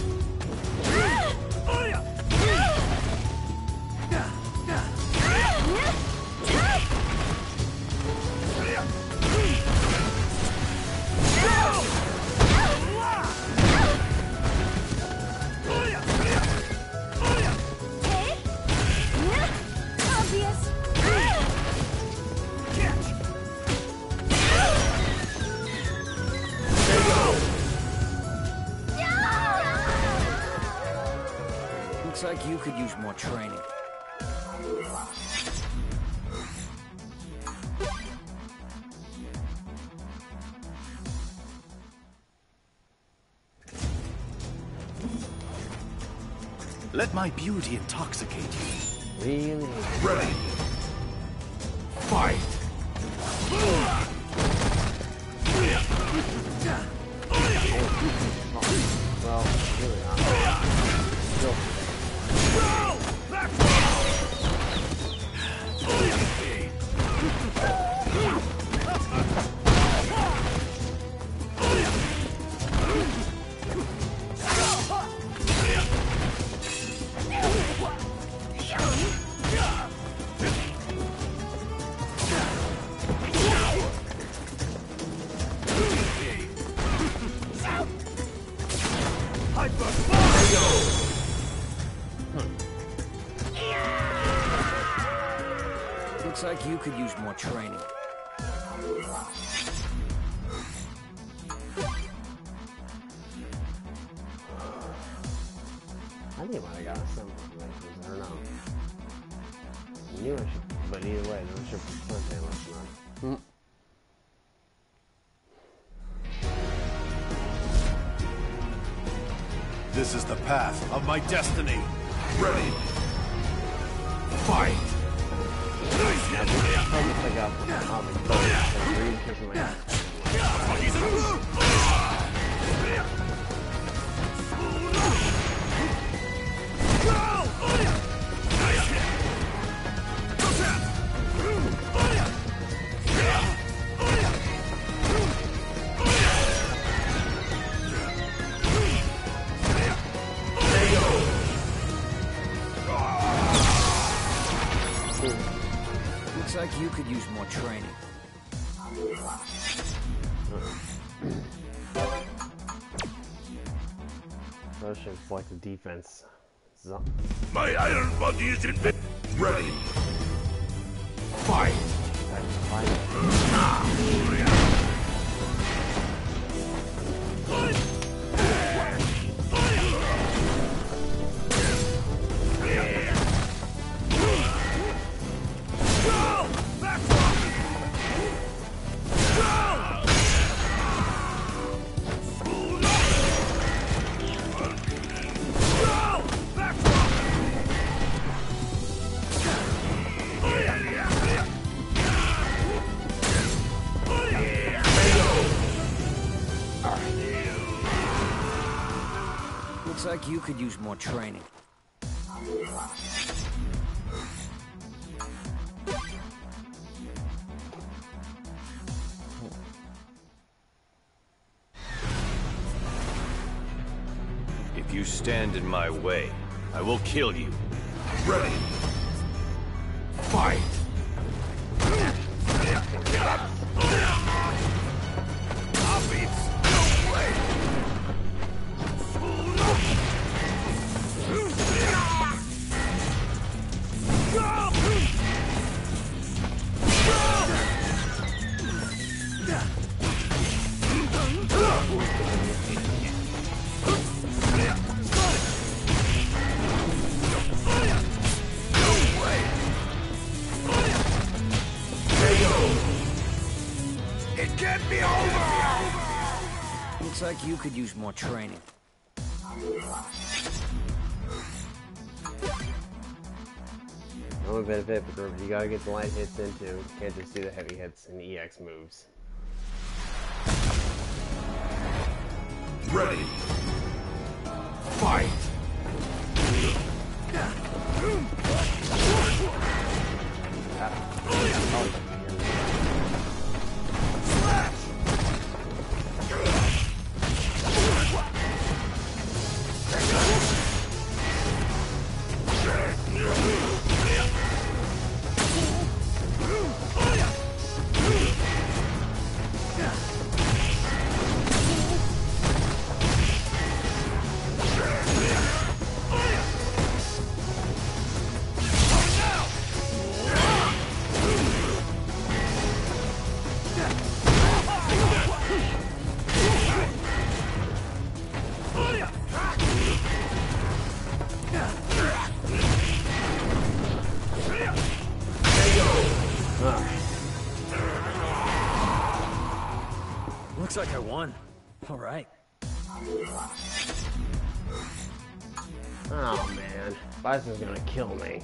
Looks like you could use more training. Let my beauty intoxicate you. Really? Ready. Fight. Well, really not. Still. Looks like you could use more training. I think I might have got some like I don't know. I knew I should, but either way, I'm sure for plenty of much not. This is the path of my destiny. Ready. Fight. Almost like a comic book. Like read kissing my ass. Looks like you could use more training. I should select the defense. So My iron body is in bed. Ready. Fight. Looks like you could use more training. If you stand in my way, I will kill you. Ready. Fight. It can't be over! Looks like you could use more training. the only benefit, but you gotta get the light hits in too. You can't just do the heavy hits and E X moves. Ready. Fight. Looks like I won. All right. Oh man, Bison's gonna kill me.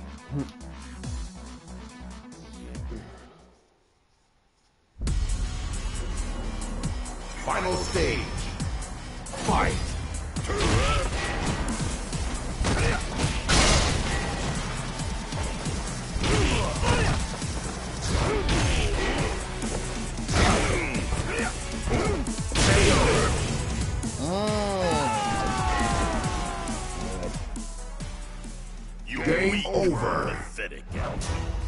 Final stage. Fight. Game over. Pathetic out.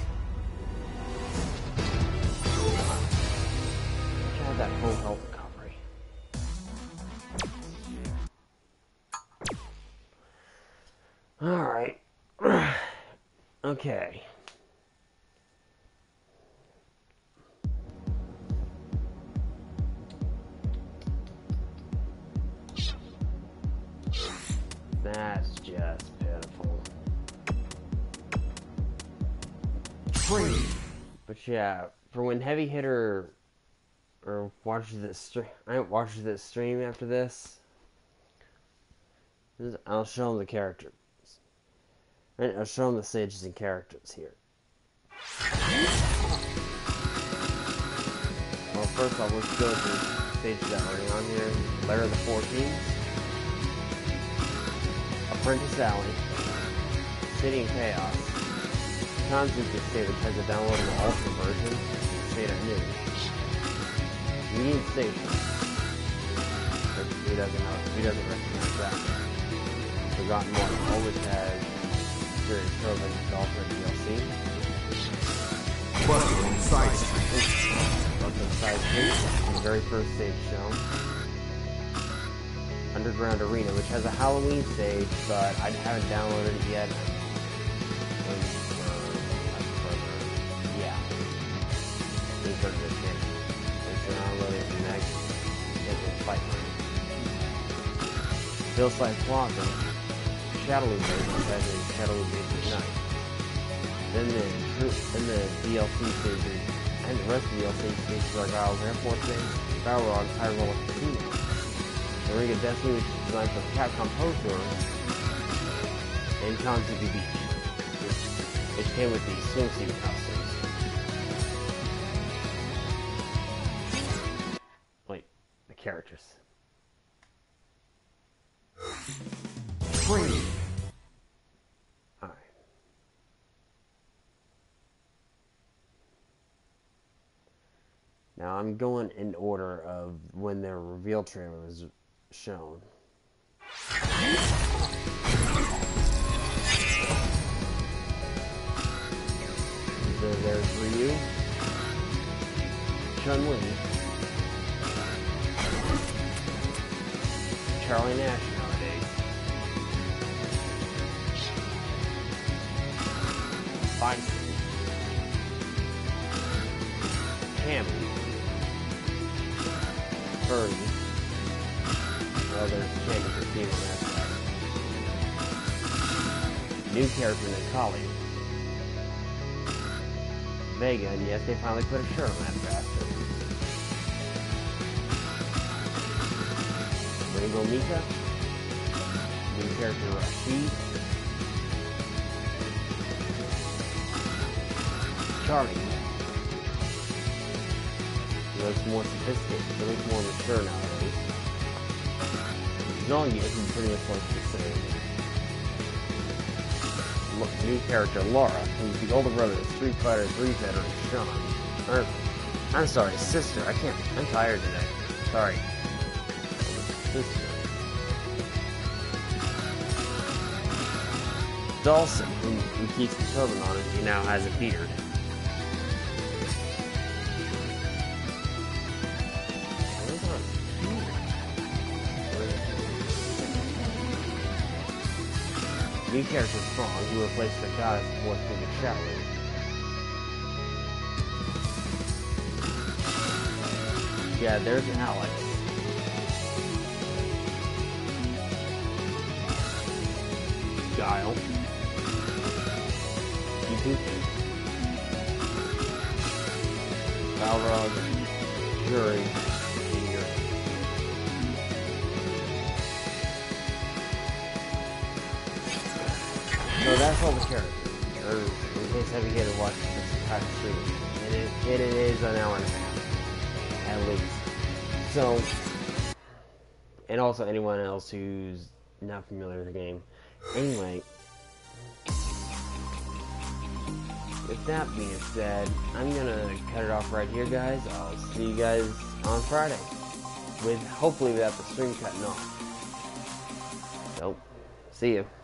Try that full health recovery. Alright. Okay. That's just pitiful. Training. But yeah, for when Heavy Hitter or watches this stream, I watch this stream after this. I'll show them the characters. Right, I'll show them the stages and characters here. Well, first off, let's go to the stages that are on here. Lair of the fourteenth, Apprentice Alley, City and Chaos, Constantine State, which has a downloadable Ultra version, State at noon, Medium Station, who doesn't know, who doesn't recognize that? Forgotten One, always has serious children, alternate D L C. Bustling side street. Bustling side street, the very first stage shown. Underground Arena, which has a Halloween stage, but I haven't downloaded it yet. When, uh, yeah. These are this game. It's downloaded the next Fight Line. Hillside Plaza, Shadow Base, which has a Shadow Base at night. Then the then the D L C stages and the rest of the D L C stages are Giles Air Force Base, Balrog, High Roller Casino. The Ring of Destiny, which is designed for the Capcom Pro Tour, and Concept Beach, which came with the swimsuit costumes. Wait, the characters. Training. Alright. Now I'm going in order of when their reveal trailer was shown. So there's Ryu, Chun-Li, Charlie Nash nowadays, Bison, Cammy, Furry. Well, there's Cammy for female that side. New character Nikali. Vega, and yes, they finally put a shirt on that bastard. Rainbow Mika. New character Rashid. Charlie. He looks more sophisticated. He looks more mature nowadays. Zongi isn't pretty much like the same. Look, new character Laura, who's the older brother of Street Fighter three veteran Sean. Or, I'm sorry, sister. I can't. I'm tired today. Sorry. Sister. Dawson, who, who keeps the turban on, and he now has a beard. New character Strong, who replaced the goddess voice with the shadow. Yeah, there's Alex. Guile. Ibuki. Balrog. Jury. Junior. that's all the characters. Or in case every kid watched this entire stream. And it, it, it is an hour and a half. At least. So, and also anyone else who's not familiar with the game. Anyway, with that being said, I'm gonna cut it off right here, guys. I'll see you guys on Friday. With hopefully without the stream cutting off. So, see you.